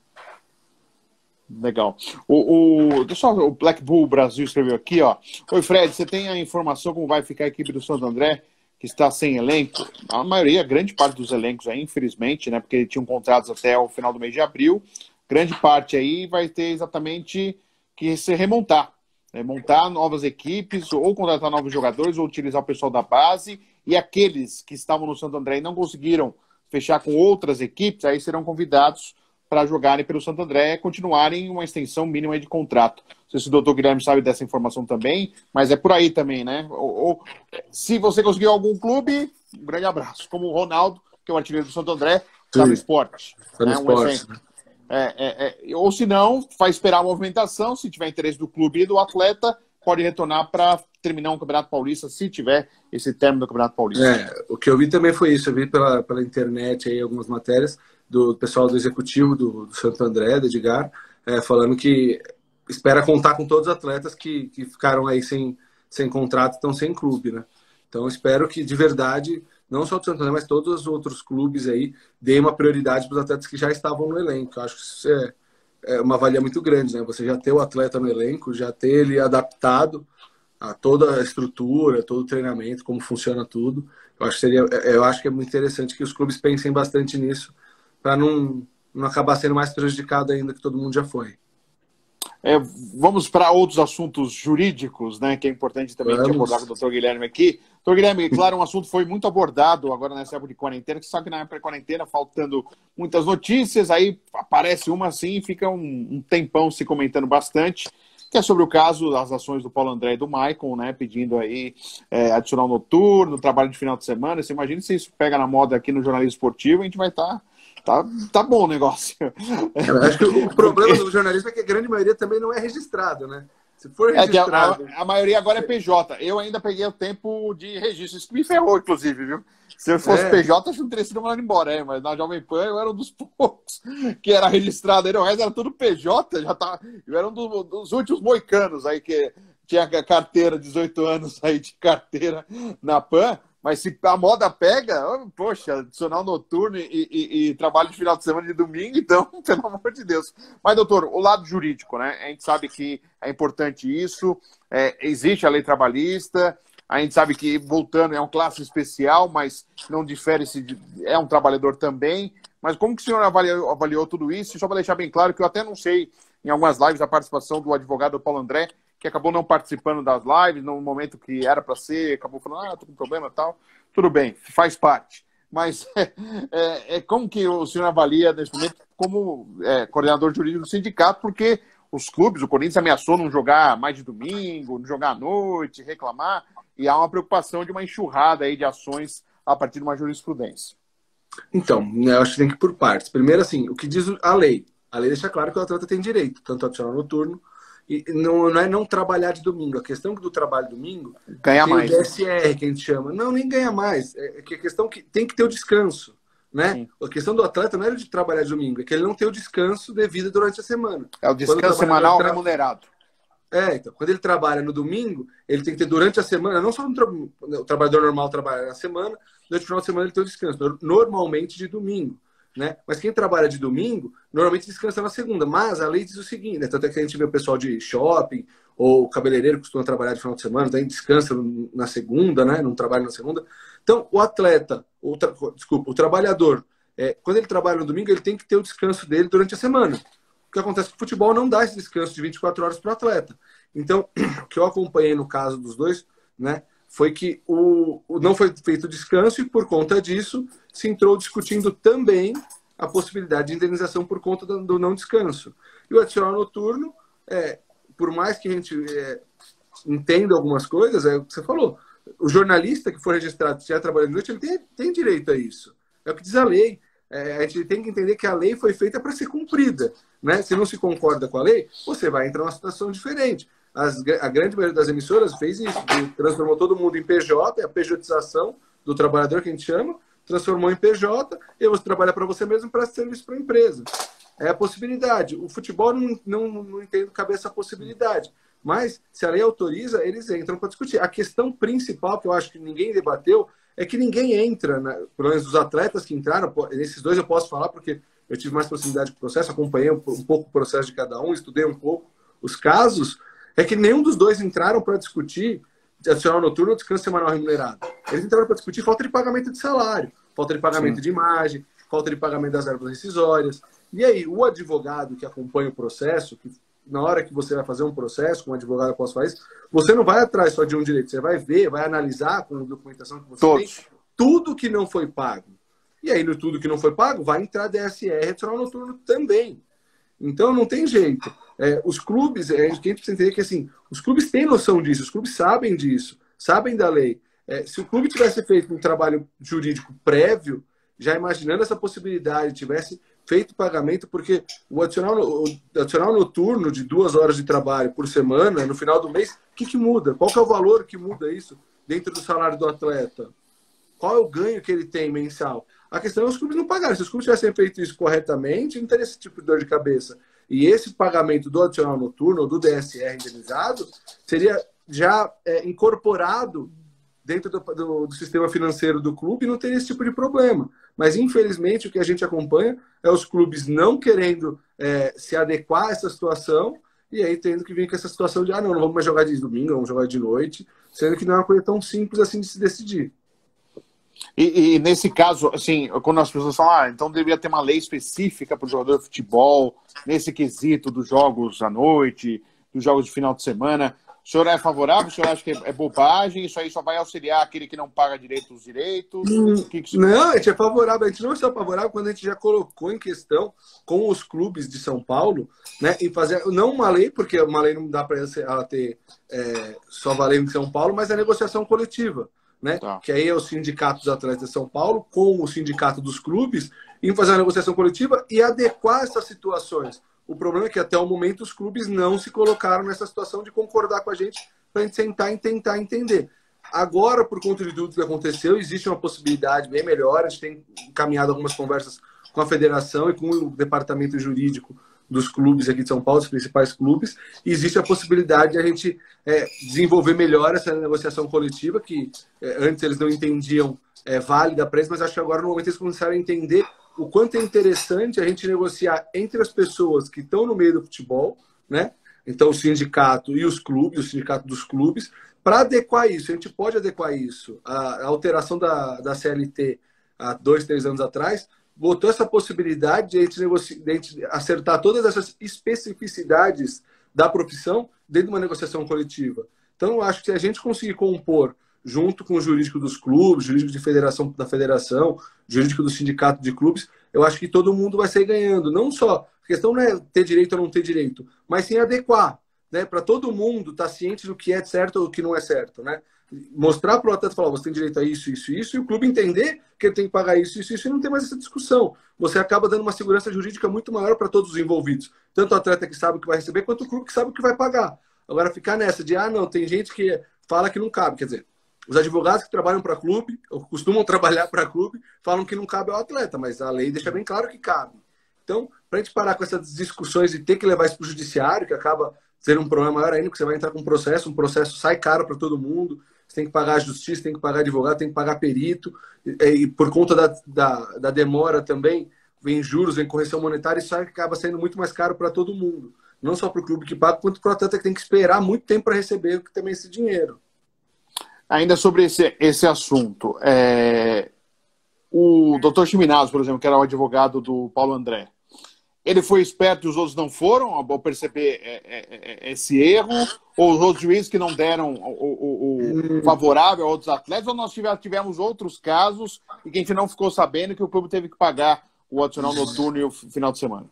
Legal. O, o, deixa eu, o Black Bull Brasil escreveu aqui, ó. Oi, Fred, você tem a informação como vai ficar a equipe do Santo André, que está sem elenco? A maioria, grande parte dos elencos aí, infelizmente, né? Porque tinham contratos até o final do mês de abril. Grande parte aí vai ter exatamente que se remontar. Né? Montar novas equipes, ou contratar novos jogadores, ou utilizar o pessoal da base. E aqueles que estavam no Santo André e não conseguiram fechar com outras equipes, aí serão convidados para jogarem pelo Santo André e continuarem uma extensão mínima de contrato. Não sei se o doutor Guilherme sabe dessa informação também, mas é por aí também, né? Ou, ou se você conseguiu algum clube, um grande abraço. Como o Ronaldo, que é o artilheiro do Santo André, está no esporte. Está no né? esporte. Um exemplo. É, é, é, ou se não, vai esperar a movimentação, se tiver interesse do clube e do atleta, pode retornar para terminar um Campeonato Paulista, se tiver esse término do Campeonato Paulista. É, o que eu vi também foi isso. Eu vi pela, pela internet aí algumas matérias do pessoal do executivo do, do Santo André, do Edgar, é, falando que espera contar com todos os atletas que, que ficaram aí sem, sem contrato, estão sem clube, né? Então, espero que, de verdade, não só o Santo André, mas todos os outros clubes aí deem uma prioridade para os atletas que já estavam no elenco. Eu acho que isso é, é uma valia muito grande, né? Você já ter o atleta no elenco, já ter ele adaptado a toda a estrutura, todo o treinamento, como funciona tudo. Eu acho que, seria, eu acho que é muito interessante que os clubes pensem bastante nisso, para não, não acabar sendo mais prejudicado ainda que todo mundo já foi. É, vamos para outros assuntos jurídicos, né, que é importante também de abordar com o doutor Guilherme aqui. doutor Guilherme, claro, um assunto foi muito abordado agora nessa época de quarentena, que sabe que na época de quarentena, faltando muitas notícias, aí aparece uma assim e fica um, um tempão se comentando bastante, que é sobre o caso das ações do Paulo André e do Maicon, né, pedindo aí é, adicional noturno, trabalho de final de semana. Você imagina se isso pega na moda aqui no jornalismo esportivo, a gente vai estar... Tá... Tá, tá bom o negócio. Eu acho que o problema do jornalismo é que a grande maioria também não é registrado, né? Se for registrado... É a, a, a maioria agora é P J. Eu ainda peguei o tempo de registro. Isso me ferrou, inclusive, viu? Se eu fosse é. P J, acho que não teria sido mandado embora, hein? Mas na Jovem Pan eu era um dos poucos que era registrado. Aí, o resto era tudo P J. Já tá... Eu era um dos, dos últimos moicanos aí que tinha carteira, dezoito anos aí de carteira na Pan. Mas se a moda pega, poxa, adicional noturno e, e, e trabalho de final de semana de domingo, então, pelo amor de Deus. Mas, doutor, o lado jurídico, né? A gente sabe que é importante isso, é, existe a lei trabalhista, a gente sabe que, voltando, é um classe especial, mas não difere se de, é um trabalhador também. Mas como que o senhor avaliou, avaliou tudo isso? E só para deixar bem claro que eu até não sei, em algumas lives, a participação do advogado Paulo André, que acabou não participando das lives, no momento que era para ser, acabou falando, ah, tô com problema e tal. Tudo bem, faz parte. Mas é, é, é como que o senhor avalia, nesse momento, como é, coordenador jurídico do sindicato, porque os clubes, o Corinthians ameaçou não jogar mais de domingo, não jogar à noite, reclamar, e há uma preocupação de uma enxurrada aí de ações a partir de uma jurisprudência. Então, eu acho que tem que ir por partes. Primeiro, assim, o que diz a lei. A lei deixa claro que o atleta tem direito, tanto ao adicional noturno, e não, não é não trabalhar de domingo. A questão do trabalho domingo ganha tem mais, o D S R, que a gente chama. Não, nem ganha mais. É que a questão que tem que ter o descanso, né? Sim. A questão do atleta não é de trabalhar de domingo, é que ele não tem o descanso devido durante a semana. É o descanso semanal tra... remunerado. É, então, quando ele trabalha no domingo, ele tem que ter durante a semana, não só no tra... o trabalhador normal trabalha na semana, durante o final de semana ele tem o descanso, normalmente de domingo. Né? Mas quem trabalha de domingo, normalmente descansa na segunda. Mas a lei diz o seguinte, né? Tanto é que a gente vê o pessoal de shopping ou cabeleireiro que costuma trabalhar de final de semana, daí descansa na segunda, né? Não trabalha na segunda. Então, o atleta, o tra... desculpa, o trabalhador, é, quando ele trabalha no domingo, ele tem que ter o descanso dele durante a semana. O que acontece é que o futebol não dá esse descanso de vinte e quatro horas para o atleta. Então, o que eu acompanhei no caso dos dois, né? Foi que o, o, não foi feito descanso e, por conta disso, se entrou discutindo também a possibilidade de indenização por conta do, do não descanso. E o adicional noturno, é, por mais que a gente é, entenda algumas coisas, é o que você falou, o jornalista que for registrado, se estiver trabalhando de noite, ele tem, tem direito a isso. É o que diz a lei. É, a gente tem que entender que a lei foi feita para ser cumprida. Né? Se não se concorda com a lei, você vai entrar numa situação diferente. As, a grande maioria das emissoras fez isso, transformou todo mundo em P J, é a pejotização do trabalhador que a gente chama, transformou em P J, e você trabalha para você mesmo, presta serviço para a empresa. É a possibilidade. O futebol não, não, não entende caber essa possibilidade. Mas, se a lei autoriza, eles entram para discutir. A questão principal, que eu acho que ninguém debateu, é que ninguém entra, né? Pelo menos os atletas que entraram, nesses dois eu posso falar, porque eu tive mais proximidade com o processo, acompanhei um, um pouco o processo de cada um, estudei um pouco os casos. É que nenhum dos dois entraram para discutir adicional noturno ou descanso semanal remunerado. Eles entraram para discutir falta de pagamento de salário, falta de pagamento Sim. de imagem, falta de pagamento das verbas rescisórias. E aí, o advogado que acompanha o processo, que na hora que você vai fazer um processo, com um advogado posso fazer isso, você não vai atrás só de um direito, você vai ver, vai analisar com a documentação que você Todos. tem, tudo que não foi pago. E aí, no tudo que não foi pago, vai entrar D S R adicional noturno também. Então, não tem jeito. É, os clubes, é, a gente precisa entender que assim, os clubes têm noção disso, os clubes sabem disso, sabem da lei. É, se o clube tivesse feito um trabalho jurídico prévio, já imaginando essa possibilidade, tivesse feito pagamento, porque o adicional, o adicional noturno de duas horas de trabalho por semana, no final do mês, o que, que muda? Qual que é o valor que muda isso dentro do salário do atleta? Qual é o ganho que ele tem mensal? A questão é os clubes não pagarem. Se os clubes tivessem feito isso corretamente, não teria esse tipo de dor de cabeça. E esse pagamento do adicional noturno, ou do D S R indenizado, seria já é, incorporado dentro do, do, do sistema financeiro do clube e não teria esse tipo de problema. Mas, infelizmente, o que a gente acompanha é os clubes não querendo é, se adequar a essa situação e aí tendo que vir com essa situação de, ah, não, não vamos mais jogar de domingo, vamos jogar de noite, sendo que não é uma coisa tão simples assim de se decidir. E, e nesse caso, assim, quando as pessoas falam, ah, então deveria ter uma lei específica para o jogador de futebol, nesse quesito dos jogos à noite, dos jogos de final de semana, o senhor é favorável? O senhor acha que é bobagem? Isso aí só vai auxiliar aquele que não paga direito os direitos? Hum, que que não, a gente é favorável. A gente não é só favorável quando a gente já colocou em questão com os clubes de São Paulo, né, e fazer, não uma lei, porque uma lei não dá para ela ter é, só valendo em São Paulo, mas a negociação coletiva. Né? Tá. Que aí é o Sindicato dos Atletas de São Paulo com o Sindicato dos Clubes em fazer uma negociação coletiva e adequar essas situações. O problema é que até o momento os clubes não se colocaram nessa situação de concordar com a gente para a gente sentar e tentar entender. Agora, por conta de tudo que aconteceu, existe uma possibilidade bem melhor. A gente tem encaminhado algumas conversas com a federação e com o departamento jurídico dos clubes aqui de São Paulo, dos principais clubes, e existe a possibilidade de a gente é, desenvolver melhor essa negociação coletiva, que é, antes eles não entendiam é, válida para eles, mas acho que agora no momento eles começaram a entender o quanto é interessante a gente negociar entre as pessoas que estão no meio do futebol, né? Então o sindicato e os clubes, o sindicato dos clubes, para adequar isso. A gente pode adequar isso. A, a alteração da, da C L T há dois, três anos atrás botou essa possibilidade de a gente, negoci... de a gente acertar todas essas especificidades da profissão dentro de uma negociação coletiva. Então, eu acho que se a gente conseguir compor, junto com o jurídico dos clubes, jurídico de federação, da federação, jurídico do sindicato de clubes, eu acho que todo mundo vai sair ganhando. Não só, a questão não é ter direito ou não ter direito, mas sim adequar, né, para todo mundo estar ciente do que é certo ou do que não é certo, né? Mostrar para o atleta, falar, você tem direito a isso, isso, isso, e o clube entender que ele tem que pagar isso, isso, isso, e não tem mais essa discussão. Você acaba dando uma segurança jurídica muito maior para todos os envolvidos. Tanto o atleta que sabe o que vai receber, quanto o clube que sabe o que vai pagar. Agora, ficar nessa de, ah, não, tem gente que fala que não cabe. Quer dizer, os advogados que trabalham para clube, ou costumam trabalhar para clube, falam que não cabe ao atleta, mas a lei deixa bem claro que cabe. Então, para a gente parar com essas discussões e ter que levar isso para o judiciário, que acaba sendo um problema maior ainda, porque você vai entrar com um processo, um processo sai caro para todo mundo, você tem que pagar a justiça, tem que pagar advogado, tem que pagar perito, e, e por conta da, da, da demora também, vem juros, vem correção monetária, isso acaba sendo muito mais caro para todo mundo. Não só para o clube que paga, quanto para o atleta que tem que esperar muito tempo para receber também esse dinheiro. Ainda sobre esse, esse assunto, é... o doutor Chiminazzo, por exemplo, que era o advogado do Paulo André, ele foi esperto e os outros não foram ao perceber esse erro? Ou os outros juízes que não deram o, o, o favorável a outros atletas? Ou nós tivemos outros casos e que a gente não ficou sabendo que o clube teve que pagar o adicional noturno e o final de semana?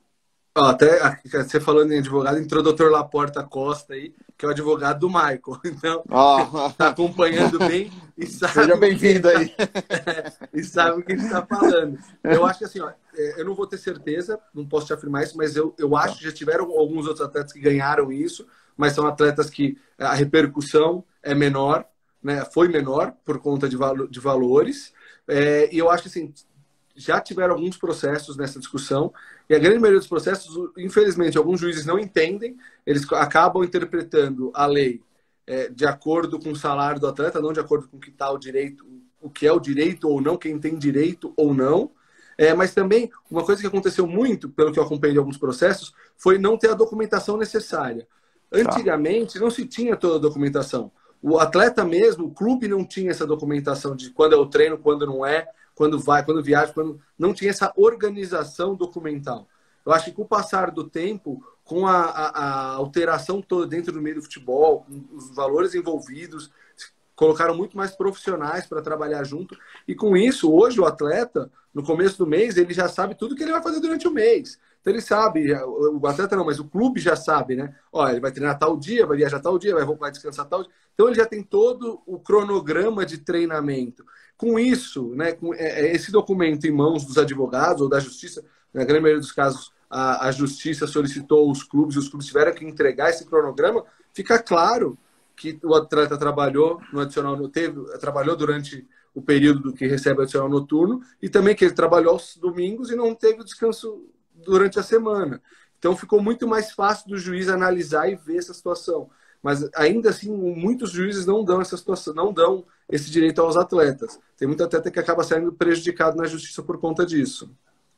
Até você falando em advogado, entrou o doutor Laporta Costa aí, que é o advogado do Michael. Então, está ah. acompanhando bem e sabe. Seja bem-vindo aí. E sabe o que ele está falando. Eu acho que assim, ó, eu não vou ter certeza, não posso te afirmar isso, mas eu, eu acho que já tiveram alguns outros atletas que ganharam isso, mas são atletas que a repercussão é menor, né? Foi menor por conta de, valo, de valores. É, e eu acho que assim, já tiveram alguns processos nessa discussão, e a grande maioria dos processos, infelizmente, alguns juízes não entendem, eles acabam interpretando a lei é, de acordo com o salário do atleta, não de acordo com o que está o direito, o que é o direito ou não, quem tem direito ou não. É, mas também, uma coisa que aconteceu muito, pelo que eu acompanhei de alguns processos, foi não ter a documentação necessária. Antigamente, não se tinha toda a documentação. O atleta mesmo, o clube não tinha essa documentação de quando é o treino, quando não é, quando vai, quando viaja, quando não tinha essa organização documental. Eu acho que com o passar do tempo, com a, a, a alteração toda dentro do meio do futebol, com os valores envolvidos, colocaram muito mais profissionais para trabalhar junto. E com isso, hoje o atleta, no começo do mês, ele já sabe tudo que ele vai fazer durante o mês. Então ele sabe, o atleta não, mas o clube já sabe, né? Ó, ele vai treinar tal dia, vai viajar tal dia, vai, vai descansar tal dia. Então ele já tem todo o cronograma de treinamento. Com isso, né, com esse documento em mãos dos advogados ou da justiça, Na grande maioria dos casos, a, a justiça solicitou os clubes e os clubes tiveram que entregar esse cronograma. Fica claro que o atleta trabalhou no adicional, teve, trabalhou durante o período do que recebe o adicional noturno e também que ele trabalhou aos domingos e não teve descanso durante a semana. Então ficou muito mais fácil do juiz analisar e ver essa situação. Mas ainda assim, muitos juízes não dão essa situação, não dão esse direito aos atletas. Tem muito atleta que acaba sendo prejudicado na justiça por conta disso.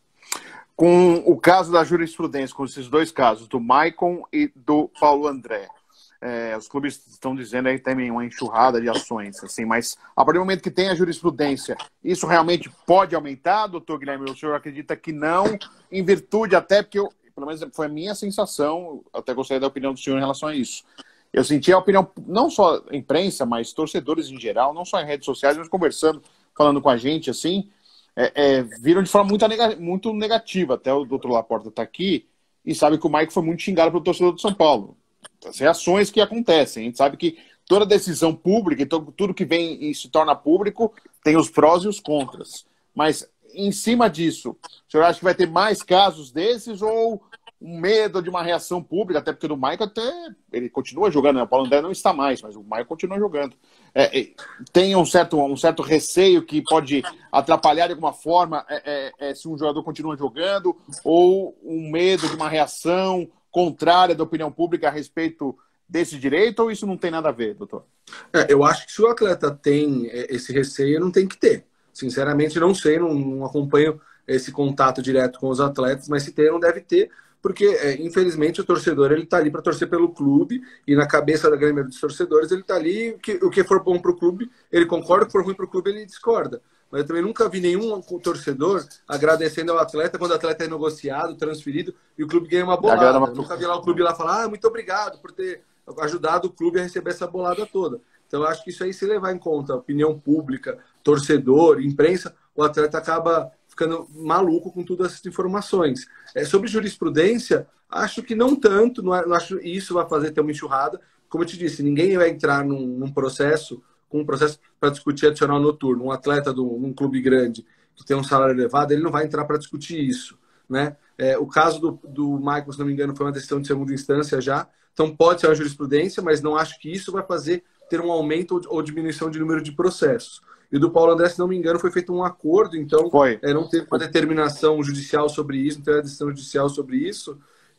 Com o caso da jurisprudência, com esses dois casos, do Maicon e do Paulo André, é, os clubes estão dizendo aí também uma enxurrada de ações, assim, mas a partir do momento que tem a jurisprudência, isso realmente pode aumentar, doutor Guilherme? O senhor acredita que não, em virtude até, porque eu, pelo menos foi a minha sensação, até gostaria da opinião do senhor em relação a isso. Eu senti a opinião, não só imprensa, mas torcedores em geral, não só em redes sociais, mas conversando, falando com a gente, assim, é, é, viram de forma muito, muito negativa. Até o doutor Laporta está aqui e sabe que o Maicon foi muito xingado pelo torcedor de São Paulo. As reações que acontecem. A gente sabe que toda decisão pública, então, tudo que vem e se torna público, tem os prós e os contras. Mas, em cima disso, o senhor acha que vai ter mais casos desses ou um medo de uma reação pública, até porque o Maicon até, ele continua jogando, né? O Paulo André não está mais, mas o Maicon continua jogando. É, é, tem um certo, um certo receio que pode atrapalhar de alguma forma é, é, é, se um jogador continua jogando, ou um medo de uma reação contrária da opinião pública a respeito desse direito, ou isso não tem nada a ver, doutor? É, eu acho que se o atleta tem esse receio, não tem que ter. Sinceramente, não sei, não, não acompanho esse contato direto com os atletas, mas se tem, não deve ter, porque, é, infelizmente, o torcedor ele está ali para torcer pelo clube e na cabeça da grande maioria dos torcedores ele está ali, que, o que for bom para o clube, ele concorda, o que for ruim para o clube, ele discorda. Mas eu também nunca vi nenhum torcedor agradecendo ao atleta quando o atleta é negociado, transferido e o clube ganha uma bolada. Eu nunca vi lá o clube lá falar, ah, muito obrigado por ter ajudado o clube a receber essa bolada toda. Então eu acho que isso aí, se levar em conta, opinião pública, torcedor, imprensa, o atleta acaba ficando maluco com todas essas informações. É, sobre jurisprudência, acho que não tanto, não, não acho que isso vai fazer ter uma enxurrada. Como eu te disse, ninguém vai entrar num, num processo, com um processo para discutir adicional noturno. Um atleta de um clube grande que tem um salário elevado, ele não vai entrar para discutir isso, né? É, o caso do, do Maicon, se não me engano, foi uma decisão de segunda instância já, então pode ser uma jurisprudência, mas não acho que isso vai fazer ter um aumento ou, ou diminuição de número de processos. E do Paulo André, se não me engano, foi feito um acordo, então é, não teve uma determinação judicial sobre isso, não teve uma decisão judicial sobre isso,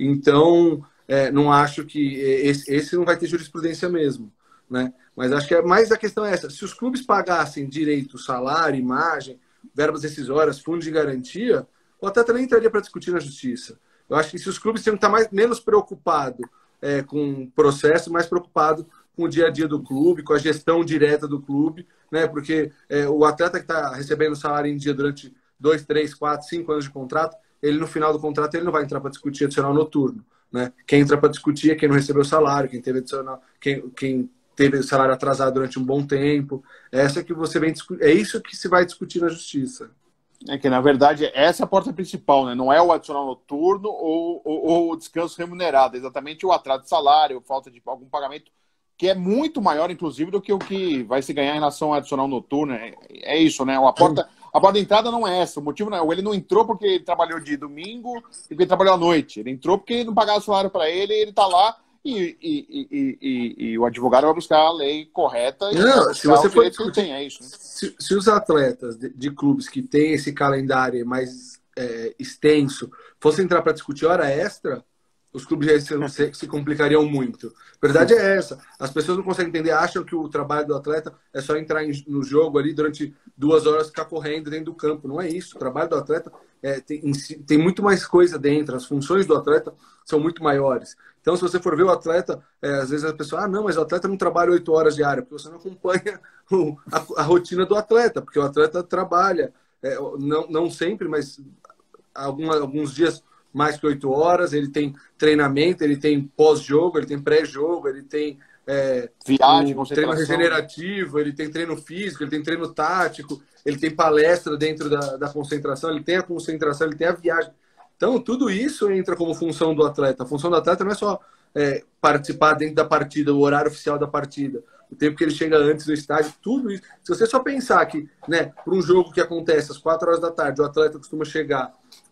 então é, não acho que esse, esse não vai ter jurisprudência mesmo, né? Mas acho que é mais a questão é essa, se os clubes pagassem direito, salário, imagem, verbas decisórias, fundos de garantia, o atleta nem entraria para discutir na justiça. Eu acho que se os clubes têm que estar mais, menos preocupados é, com o processo, mais preocupado com o dia a dia do clube, com a gestão direta do clube, né? Porque é, o atleta que está recebendo salário em dia durante dois, três, quatro, cinco anos de contrato, ele no final do contrato ele não vai entrar para discutir adicional noturno, né? Quem entra para discutir é quem não recebeu salário, quem teve adicional, quem, quem teve salário atrasado durante um bom tempo. Essa que você vem é isso que se vai discutir na justiça. É que, na verdade, essa é a porta principal, né? Não é o adicional noturno ou, ou, ou o descanso remunerado, é exatamente o atraso de salário, falta de algum pagamento, que é muito maior, inclusive, do que o que vai se ganhar em relação ao adicional noturno. É, é isso, né? A porta, a porta de entrada não é essa. O motivo não é. Ele não entrou porque ele trabalhou de domingo e porque ele trabalhou à noite. Ele entrou porque não pagaram salário para ele e ele está lá e, e, e, e, e o advogado vai buscar a lei correta e não, se você for discutir, tem, é isso, né? se, se os atletas de, de clubes que têm esse calendário mais é, extenso fossem entrar para discutir hora extra, os clubes se, se complicariam muito. A verdade é essa. As pessoas não conseguem entender, acham que o trabalho do atleta é só entrar em, no jogo ali durante duas horas, ficar correndo dentro do campo. Não é isso. O trabalho do atleta é, tem, tem muito mais coisa dentro. As funções do atleta são muito maiores. Então, se você for ver o atleta, é, às vezes a pessoa, ah, não, mas o atleta não trabalha oito horas diárias, porque você não acompanha o, a, a rotina do atleta, porque o atleta trabalha, é, não, não sempre, mas alguma, alguns dias mais que oito horas, ele tem treinamento, ele tem pós-jogo, ele tem pré-jogo, ele tem é, viagem, um treino regenerativo, ele tem treino físico, ele tem treino tático, ele tem palestra dentro da, da concentração, ele tem a concentração, ele tem a viagem. Então, tudo isso entra como função do atleta. A função do atleta não é só é, participar dentro da partida, o horário oficial da partida, o tempo que ele chega antes do estádio, tudo isso. Se você só pensar que, né, para um jogo que acontece às quatro horas da tarde, o atleta costuma chegar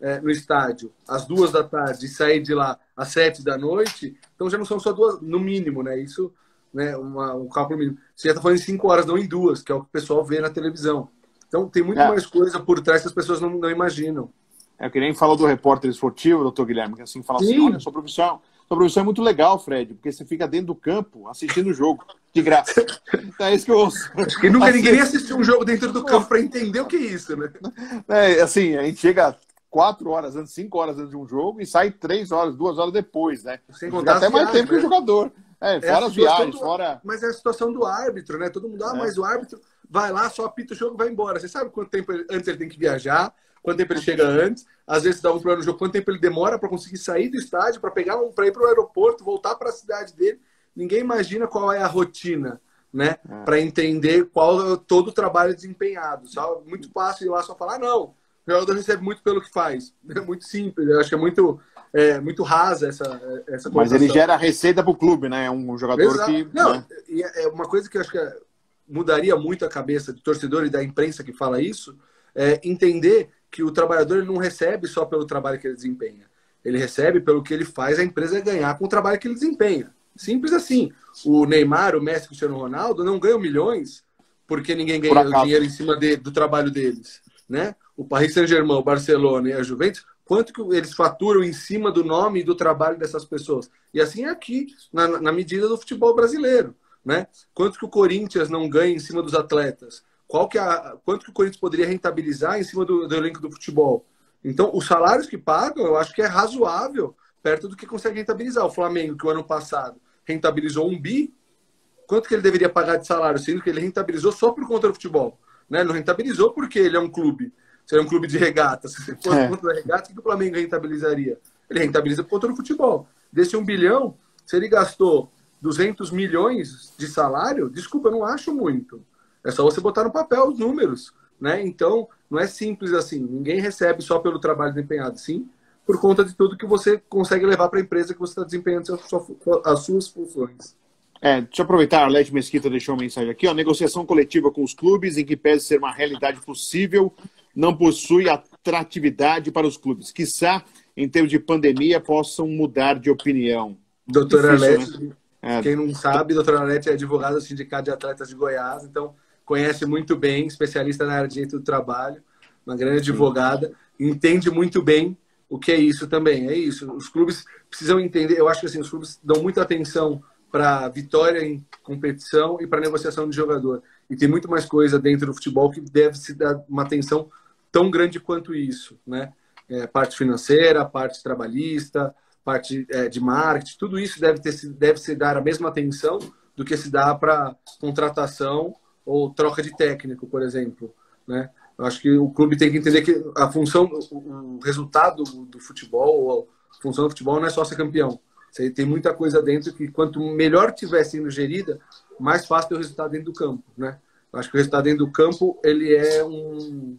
é, no estádio às duas da tarde e sair de lá às sete da noite, então já não são só duas, no mínimo, né? Isso, né? Uma, um cálculo mínimo. Você já está falando em cinco horas, não em duas, que é o que o pessoal vê na televisão. Então tem muito É. mais coisa por trás que as pessoas não, não imaginam. É que nem falou do repórter esportivo, doutor Guilherme, que assim fala Sim. assim, olha, sua profissão, sua profissão é muito legal, Fred, porque você fica dentro do campo assistindo o jogo, de graça. Então é isso que eu ouço. Acho que nunca ninguém assistiu um jogo dentro do campo para entender o que é isso, né? É, assim, a gente chega quatro horas antes, cinco horas antes de um jogo e sai três horas, duas horas depois, né? Sem contar até mais viagens, tempo que o né? jogador. É, É fora as viagens, do... fora... Mas é a situação do árbitro, né? Todo mundo, ah, É. mas o árbitro vai lá, só apita o jogo e vai embora. Você sabe quanto tempo ele... antes ele tem que viajar, quanto tempo ele chega antes, às vezes dá um problema no jogo, quanto tempo ele demora para conseguir sair do estádio, para pegar um, para ir para o aeroporto, voltar para a cidade dele. Ninguém imagina qual é a rotina, né? É. Para entender qual é todo o trabalho desempenhado. Só, muito fácil ir lá só falar, ah, não, o jogador recebe muito pelo que faz. É muito simples, eu acho que é muito, é, muito rasa essa, essa Mas ele gera receita para o clube, né? É um jogador Exato. que... Não, né? E é uma coisa que eu acho que mudaria muito a cabeça do torcedor e da imprensa que fala isso, é entender que o trabalhador ele não recebe só pelo trabalho que ele desempenha. Ele recebe pelo que ele faz a empresa ganhar com o trabalho que ele desempenha. Simples assim. O Neymar, o Messi, o Cristiano Ronaldo não ganham milhões porque ninguém ganha dinheiro em cima de, do trabalho deles. Né? O Paris Saint-Germain, o Barcelona e a Juventus, quanto que eles faturam em cima do nome e do trabalho dessas pessoas? E assim é aqui, na, na medida do futebol brasileiro. Né? Quanto que o Corinthians não ganha em cima dos atletas? Qual que é a, quanto que o Corinthians poderia rentabilizar em cima do, do elenco do futebol? Então, os salários que pagam, eu acho que é razoável perto do que consegue rentabilizar. O Flamengo, que o ano passado rentabilizou um bi, quanto que ele deveria pagar de salário, sendo que ele rentabilizou só por conta do futebol? Né? Não rentabilizou porque ele é um clube. Se ele é um clube de regata, se fosse por conta da regata, o que o Flamengo rentabilizaria? Ele rentabiliza por conta do futebol. Desse um bilhão, se ele gastou duzentos milhões de salário, desculpa, eu não acho muito. É só você botar no papel os números, né? Então, não é simples assim. Ninguém recebe só pelo trabalho desempenhado, sim, por conta de tudo que você consegue levar para a empresa que você está desempenhando as suas funções. É, deixa eu aproveitar, a Arlete Mesquita deixou uma mensagem aqui, ó, negociação coletiva com os clubes, em que pese ser uma realidade possível, não possui atratividade para os clubes. Quiçá, em termos de pandemia, possam mudar de opinião. Doutora Arlete, né? é. Quem não sabe, doutora Arlete é advogada do Sindicato de Atletas de Goiás, então conhece muito bem, especialista na área de direito do trabalho, uma grande advogada, entende muito bem o que é isso também. É isso, os clubes precisam entender, eu acho que assim, os clubes dão muita atenção para vitória em competição e para negociação de jogador. E tem muito mais coisa dentro do futebol que deve se dar uma atenção tão grande quanto isso, né? É, parte financeira, parte trabalhista, parte é, de marketing, tudo isso deve, ter, deve se dar a mesma atenção do que se dá para contratação ou troca de técnico, por exemplo, né? Eu acho que o clube tem que entender que a função, o resultado do futebol, ou a função do futebol não é só ser campeão. Você tem muita coisa dentro que quanto melhor estiver sendo gerida, mais fácil ter o resultado dentro do campo, né? Eu acho que o resultado dentro do campo, ele é um,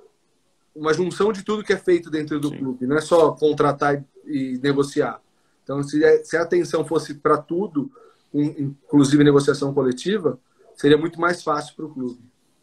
uma junção de tudo que é feito dentro do Sim. clube, não é só contratar e, e negociar. Então, se, se a atenção fosse para tudo, inclusive negociação coletiva, seria muito mais fácil para o clube.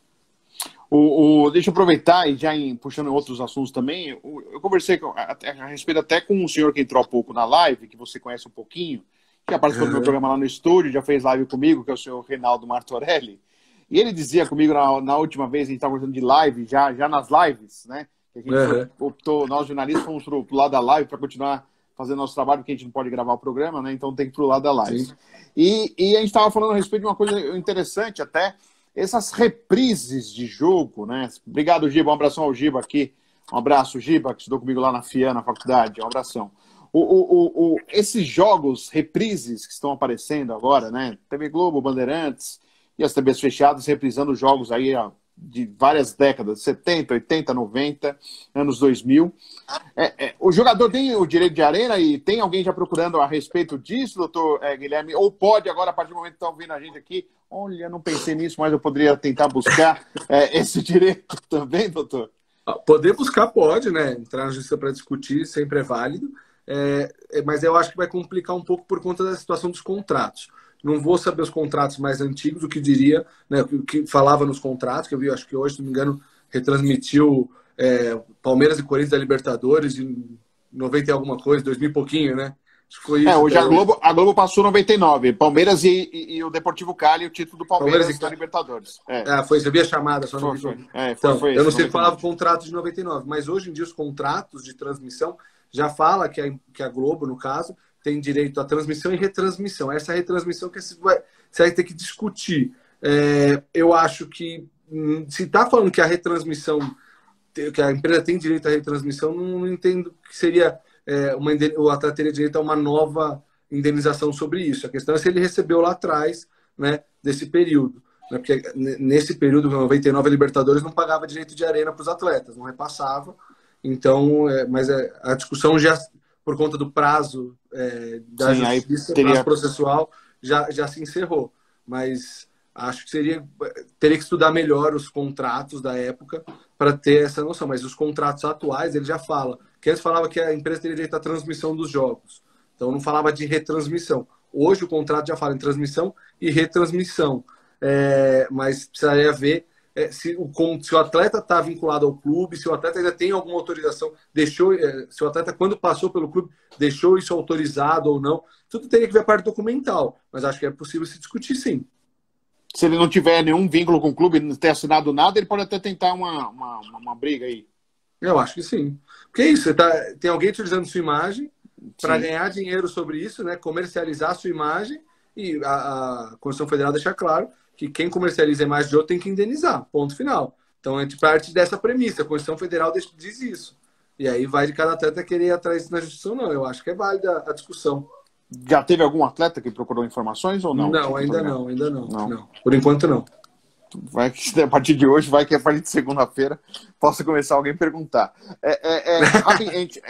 O, o, deixa eu aproveitar e já em, puxando outros assuntos também, eu, eu conversei com, a, a respeito até com um senhor que entrou há pouco na live, que você conhece um pouquinho, que já participou uhum. do meu programa lá no estúdio, já fez live comigo, que é o senhor Reinaldo Martorelli, e ele dizia comigo na, na última vez, a gente estava conversando de live, já, já nas lives, né, que a gente uhum. optou, nós jornalistas fomos pro, pro lado da live para continuar fazendo nosso trabalho, porque a gente não pode gravar o programa, né, então tem que ir pro lado da live. E, e a gente estava falando a respeito de uma coisa interessante até, essas reprises de jogo, né? Obrigado, Giba. Um abração ao Giba aqui. Um abraço, Giba, que estudou comigo lá na FIAN, na faculdade. Um abração. O, o, o, o, esses jogos, reprises que estão aparecendo agora, né? T V Globo, Bandeirantes e as T Vs fechadas reprisando jogos aí ó, de várias décadas, setenta, oitenta, noventa, anos dois mil. É, é, o jogador tem o direito de arena e tem alguém já procurando a respeito disso, doutor é, Guilherme? Ou pode agora, a partir do momento que estão ouvindo a gente aqui, olha, não pensei nisso, mas eu poderia tentar buscar é, esse direito também, doutor? Poder buscar pode, né? Entrar na justiça para discutir sempre é válido, é, mas eu acho que vai complicar um pouco por conta da situação dos contratos. Não vou saber os contratos mais antigos, o que diria, né, o que falava nos contratos, que eu vi, acho que hoje, se não me engano, retransmitiu é, Palmeiras e Corinthians da Libertadores em noventa e alguma coisa, dois mil e pouquinho, né? Acho que foi isso. É, hoje a Globo, a Globo passou noventa e nove. Palmeiras e, e, e o Deportivo Cali, o título do Palmeiras, Palmeiras e... da Libertadores. É. Ah, foi, você via a chamada, só foi, não foi. É, foi, então, foi eu não sei se falava contrato de noventa e nove, mas hoje em dia os contratos de transmissão já fala que a, que a Globo, no caso, tem direito à transmissão e retransmissão. Essa retransmissão que você vai, você vai ter que discutir. É, eu acho que se está falando que a retransmissão, que a empresa tem direito à retransmissão, não, não entendo que seria é, uma, o atleta teria direito a uma nova indenização sobre isso. A questão é se ele recebeu lá atrás, né, desse período. Né, porque nesse período, em noventa e nove, a Libertadores não pagava direito de arena para os atletas, não repassava. Então, é, mas é, a discussão já, por conta do prazo é, da Sim, justiça, teria... prazo processual, já, já se encerrou. Mas acho que seria teria que estudar melhor os contratos da época para ter essa noção. Mas os contratos atuais, ele já fala. Que antes falava que a empresa teria direito à transmissão dos jogos. Então não falava de retransmissão. Hoje o contrato já fala em transmissão e retransmissão. É, mas precisaria ver é, se, o, se o atleta está vinculado ao clube, se o atleta ainda tem alguma autorização, deixou, é, se o atleta, quando passou pelo clube, deixou isso autorizado ou não. Tudo teria que ver a parte documental. Mas acho que é possível se discutir, sim. Se ele não tiver nenhum vínculo com o clube, não ter assinado nada, ele pode até tentar uma, uma, uma briga aí. Eu acho que sim. Porque é isso, você tá, tem alguém utilizando sua imagem para ganhar dinheiro sobre isso, né? Comercializar a sua imagem, e a, a Constituição Federal deixa claro que quem comercializa a imagem de outro tem que indenizar, ponto final. Então a gente parte dessa premissa, a Constituição Federal diz isso. E aí vai de cada atleta querer ir atrás disso na justiça ou não. Eu acho que é válida a discussão. Já teve algum atleta que procurou informações ou não? Não, ainda não, ainda não, não. não. Por enquanto não. Vai que a partir de hoje, vai que a partir de segunda-feira possa começar alguém a perguntar. É, é, é, a gente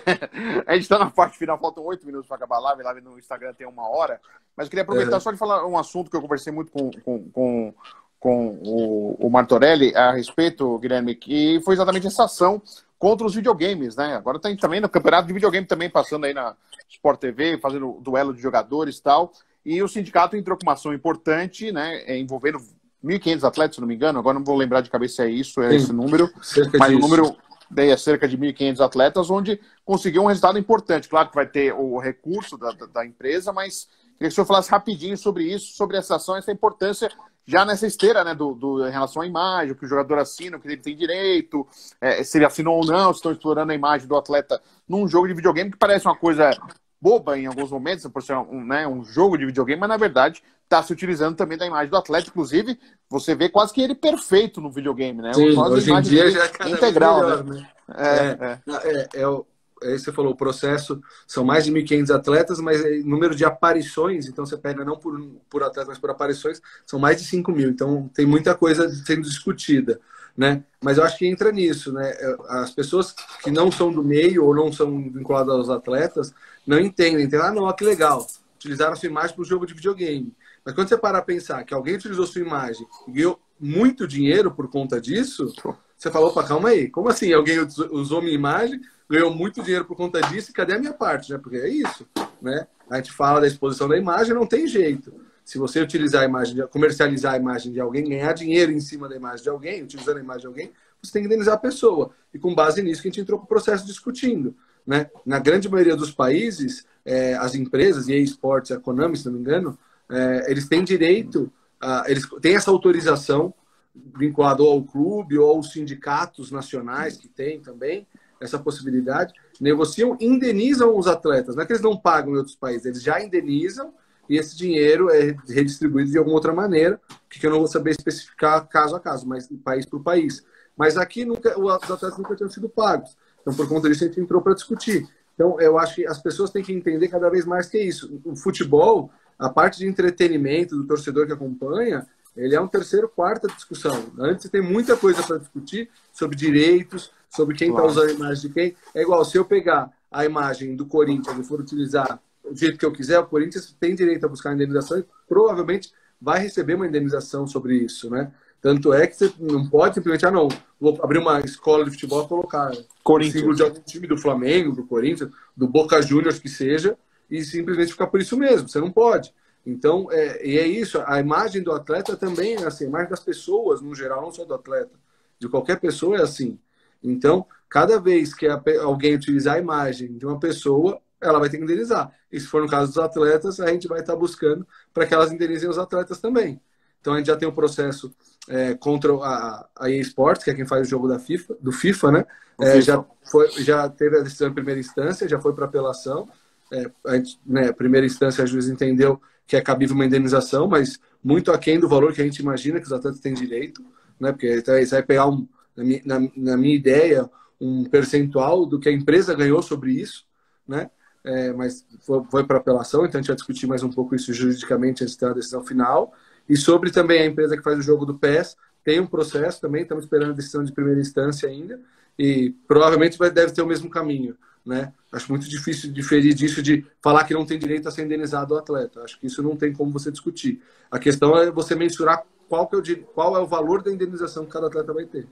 está na parte final, faltam oito minutos para acabar a live, lá no Instagram tem uma hora, mas eu queria aproveitar é. só de falar um assunto que eu conversei muito com, com, com, com o, o Martorelli a respeito, Guilherme, que foi exatamente essa ação contra os videogames, né? Agora tem também no campeonato de videogame também passando aí na Sport T V, fazendo duelo de jogadores e tal, e o sindicato entrou com uma ação importante, né, envolvendo mil e quinhentos atletas, se não me engano, agora não vou lembrar de cabeça se é isso, é Sim, esse número, mas disso. O número daí é cerca de mil e quinhentos atletas, onde conseguiu um resultado importante. Claro que vai ter o recurso da, da, da empresa, mas queria que o senhor falasse rapidinho sobre isso, sobre essa ação, essa importância já nessa esteira, né, do, do, em relação à imagem, o que o jogador assina, o que ele tem direito, é, se ele assinou ou não, se estão explorando a imagem do atleta num jogo de videogame, que parece uma coisa boba em alguns momentos, por ser um, né, um jogo de videogame, mas na verdade está se utilizando também da imagem do atleta. Inclusive, você vê quase que ele perfeito no videogame, né? Sim, hoje em dia já é cada integral, melhor, né? né? É, é, é, é, o, é, você falou, o processo são mais de mil e quinhentos atletas, mas o número de aparições, então você pega não por, por atleta, mas por aparições, são mais de cinco mil. Então tem muita coisa sendo discutida, né? Mas eu acho que entra nisso, né? As pessoas que não são do meio ou não são vinculadas aos atletas não entendem. Então, ah, não, que legal, utilizaram a sua imagem para o jogo de videogame. Mas quando você parar a pensar que alguém utilizou sua imagem e ganhou muito dinheiro por conta disso, você falou, opa, calma aí, como assim? Alguém usou minha imagem, ganhou muito dinheiro por conta disso, e cadê a minha parte? Né? Porque é isso, né? A gente fala da exposição da imagem, não tem jeito. Se você utilizar a imagem, comercializar a imagem de alguém, ganhar dinheiro em cima da imagem de alguém, utilizando a imagem de alguém, você tem que indenizar a pessoa. E com base nisso que a gente entrou para o processo discutindo. Né? Na grande maioria dos países, é, as empresas, e a eSports, a Konami, se não me engano, é, eles têm direito, a, eles têm essa autorização vinculada ao clube ou aos sindicatos nacionais que tem também essa possibilidade, negociam, indenizam os atletas. Não é que eles não pagam em outros países, eles já indenizam e esse dinheiro é redistribuído de alguma outra maneira, que eu não vou saber especificar caso a caso, mas país por país. Mas aqui nunca, os atletas nunca tinham sido pagos. Então, por conta disso, a gente entrou para discutir. Então, eu acho que as pessoas têm que entender cada vez mais que é isso. O futebol, a parte de entretenimento do torcedor que acompanha, ele é um terceiro, quarta discussão. Antes tem muita coisa para discutir sobre direitos, sobre quem está claro. usando a imagem de quem. É igual, se eu pegar a imagem do Corinthians e for utilizar do jeito que eu quiser, o Corinthians tem direito a buscar indenização e provavelmente vai receber uma indenização sobre isso, né? Tanto é que você não pode simplesmente, ah, não, vou abrir uma escola de futebol e colocar o símbolo de algum time do Flamengo, do Corinthians, do Boca Juniors, que seja, e simplesmente ficar por isso mesmo. Você não pode. Então, é, e é isso. A imagem do atleta também é assim. A imagem das pessoas, no geral, não só do atleta. De qualquer pessoa é assim. Então, cada vez que a, alguém utilizar a imagem de uma pessoa, ela vai ter que indenizar. E se for no caso dos atletas, a gente vai estar buscando para que elas indenizem os atletas também. Então a gente já tem um processo é, contra a, a E A Sports, que é quem faz o jogo da FIFA, do FIFA, né? É, FIFA. Já, foi, já teve a decisão em primeira instância, já foi para apelação. É, a gente, né, primeira instância, a juiz entendeu que é cabível uma indenização, mas muito aquém do valor que a gente imagina que os atletas têm direito, né? Porque você vai pegar, um, na, na minha ideia, um percentual do que a empresa ganhou sobre isso, né? É, mas foi, foi para apelação, então a gente vai discutir mais um pouco isso juridicamente antes de ter a decisão final. E sobre também a empresa que faz o jogo do P E S, tem um processo também, estamos esperando a decisão de primeira instância ainda, e provavelmente vai, deve ter o mesmo caminho, né? Acho muito difícil diferir disso, de falar que não tem direito a ser indenizado o atleta. Acho que isso não tem como você discutir. A questão é você mensurar qual, que é, o, qual é o valor da indenização que cada atleta vai ter.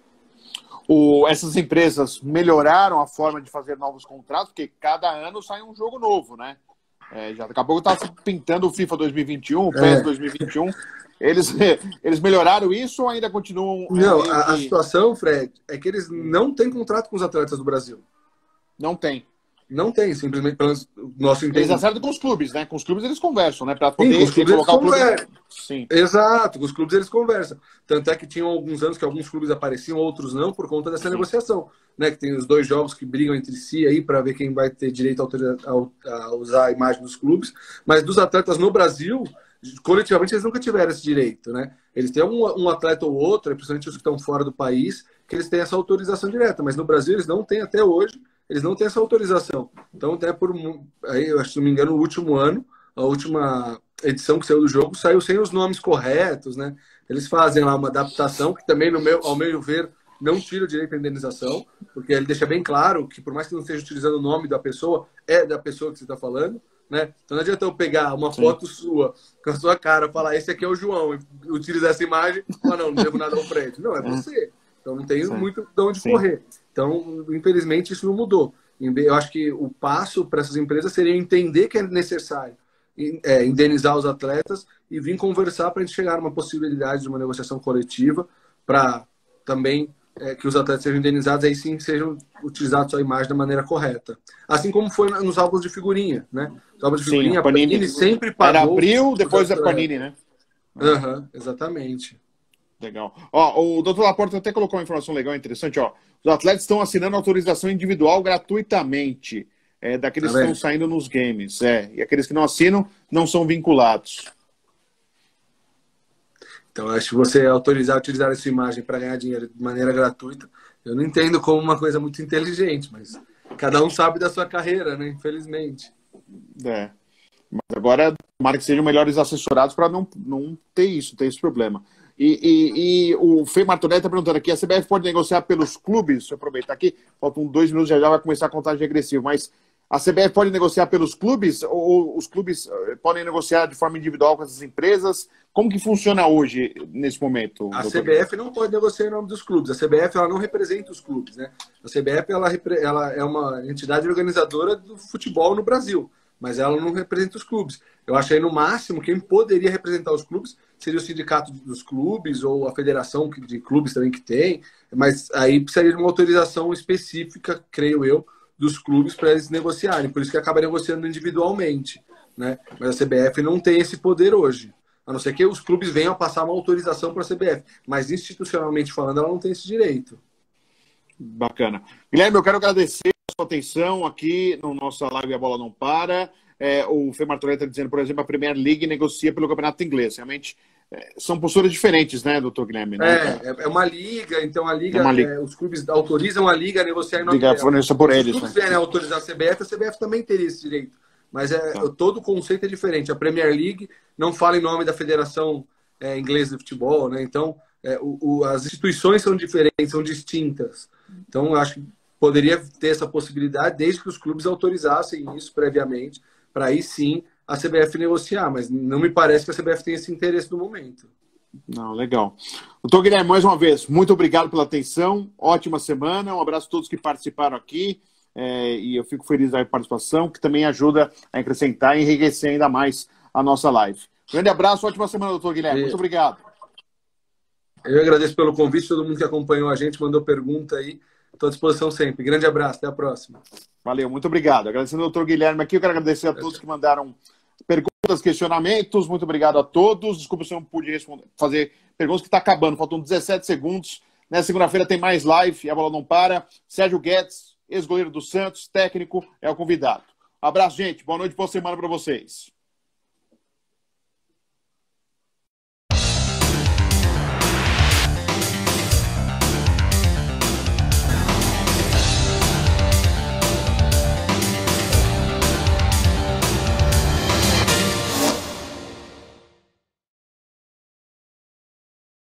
O, essas empresas melhoraram a forma de fazer novos contratos, porque cada ano sai um jogo novo, né? É, já daqui a pouco está pintando o FIFA dois mil e vinte e um, o P E S é. dois mil e vinte e um. Eles, eles melhoraram isso ou ainda continuam... Não, é, a, a situação, Fred, é que eles não têm contrato com os atletas do Brasil. Não tem. Não tem, simplesmente pelo nosso entendimento. Eles acertam com os clubes, né? Com os clubes eles conversam, né? Para poder Sim, com os clubes colocar eles o clube... conversam. Sim. Exato, com os clubes eles conversam. Tanto é que tinham alguns anos que alguns clubes apareciam, outros não, por conta dessa Sim. negociação. Né? Que tem os dois jogos que brigam entre si aí para ver quem vai ter direito a, a usar a imagem dos clubes. Mas dos atletas no Brasil, coletivamente eles nunca tiveram esse direito, né? Eles têm um, um atleta ou outro, principalmente os que estão fora do país, que eles têm essa autorização direta, mas no Brasil eles não têm até hoje. Eles não têm essa autorização. Então, até por, aí, eu acho, se não me engano, no último ano, a última edição que saiu do jogo, saiu sem os nomes corretos, né? Eles fazem lá uma adaptação, que também, no meu, ao meu ver, não tira o direito à indenização, porque ele deixa bem claro que, por mais que não esteja utilizando o nome da pessoa, é da pessoa que você está falando, né? Então, não adianta eu pegar uma Sim. foto sua, com a sua cara, falar, esse aqui é o João, e utilizar essa imagem, falar, não, não devo nada ao prédio. Não, é você. Então, não tem Sim. muito de onde Sim. correr. Então, infelizmente, isso não mudou. Eu acho que o passo para essas empresas seria entender que é necessário é, indenizar os atletas e vir conversar para a gente chegar numa possibilidade de uma negociação coletiva para também é, que os atletas sejam indenizados, aí sim sejam utilizados a imagem da maneira correta. Assim como foi nos álbuns de figurinha, né? Os álbuns de figurinha, sim, a Panini, Panini sempre pagou... Era Abril, depois da Panini, né? Uhum, exatamente. Legal. Ó, o doutor Laporta até colocou uma informação legal, interessante. Ó. Os atletas estão assinando autorização individual gratuitamente, é, daqueles tá que estão saindo nos games. É, e aqueles que não assinam não são vinculados. Então, acho que você autorizar utilizar essa imagem para ganhar dinheiro de maneira gratuita, eu não entendo como uma coisa muito inteligente, mas cada um sabe da sua carreira, né? Infelizmente. É. Mas agora, tomara que sejam melhores assessorados para não, não ter isso, ter esse problema. E, e, e o Fê Martonetti está perguntando aqui, a C B F pode negociar pelos clubes? Deixa eu aproveitar aqui, faltam dois minutos, já já vai começar a contagem regressiva, mas a C B F pode negociar pelos clubes ou os clubes podem negociar de forma individual com essas empresas? Como que funciona hoje, nesse momento? A C B F não pode negociar em nome dos clubes. A C B F ela não representa os clubes, né? A C B F ela, ela é uma entidade organizadora do futebol no Brasil, mas ela não representa os clubes. Eu acho aí, no máximo, quem poderia representar os clubes seria o sindicato dos clubes ou a federação de clubes também que tem, mas aí precisaria de uma autorização específica, creio eu, dos clubes para eles negociarem. Por isso que acaba negociando individualmente, né? Mas a C B F não tem esse poder hoje. A não ser que os clubes venham a passar uma autorização para a C B F. Mas institucionalmente falando, ela não tem esse direito. Bacana. Guilherme, eu quero agradecer a sua atenção aqui no nossa live A Bola Não Para. É, o Fê Martonetti está dizendo, por exemplo, a Premier League negocia pelo Campeonato Inglês. Realmente, é, são posturas diferentes, né, doutor Guilherme? Né? É, é uma liga, então a liga, é uma liga. É, os clubes autorizam a liga a negociar em nome liga dela. Por Se eles, os clubes né? vierem a autorizar a C B F, a C B F também teria esse direito. Mas é, tá. todo o conceito é diferente. A Premier League não fala em nome da Federação é, Inglesa de Futebol, né? Então, é, o, o, as instituições são diferentes, são distintas. Então, eu acho que poderia ter essa possibilidade desde que os clubes autorizassem isso previamente, para aí sim a C B F negociar, mas não me parece que a C B F tenha esse interesse no momento. Não, legal. Doutor Guilherme, mais uma vez, muito obrigado pela atenção, ótima semana, um abraço a todos que participaram aqui, é, e eu fico feliz da participação, que também ajuda a acrescentar e enriquecer ainda mais a nossa live. Grande abraço, ótima semana, doutor Guilherme, e... muito obrigado. Eu agradeço pelo convite, todo mundo que acompanhou a gente, mandou pergunta aí. Estou à disposição sempre. Grande abraço, até a próxima. Valeu, muito obrigado. Agradecendo ao doutor Guilherme aqui, eu quero agradecer a todos que mandaram perguntas, questionamentos. Muito obrigado a todos. Desculpa se eu não pude responder, fazer perguntas, que está acabando. Faltam dezessete segundos. Nessa segunda-feira tem mais live e a bola não para. Sérgio Guedes, ex-goleiro do Santos, técnico, é o convidado. Abraço, gente. Boa noite, boa semana para vocês.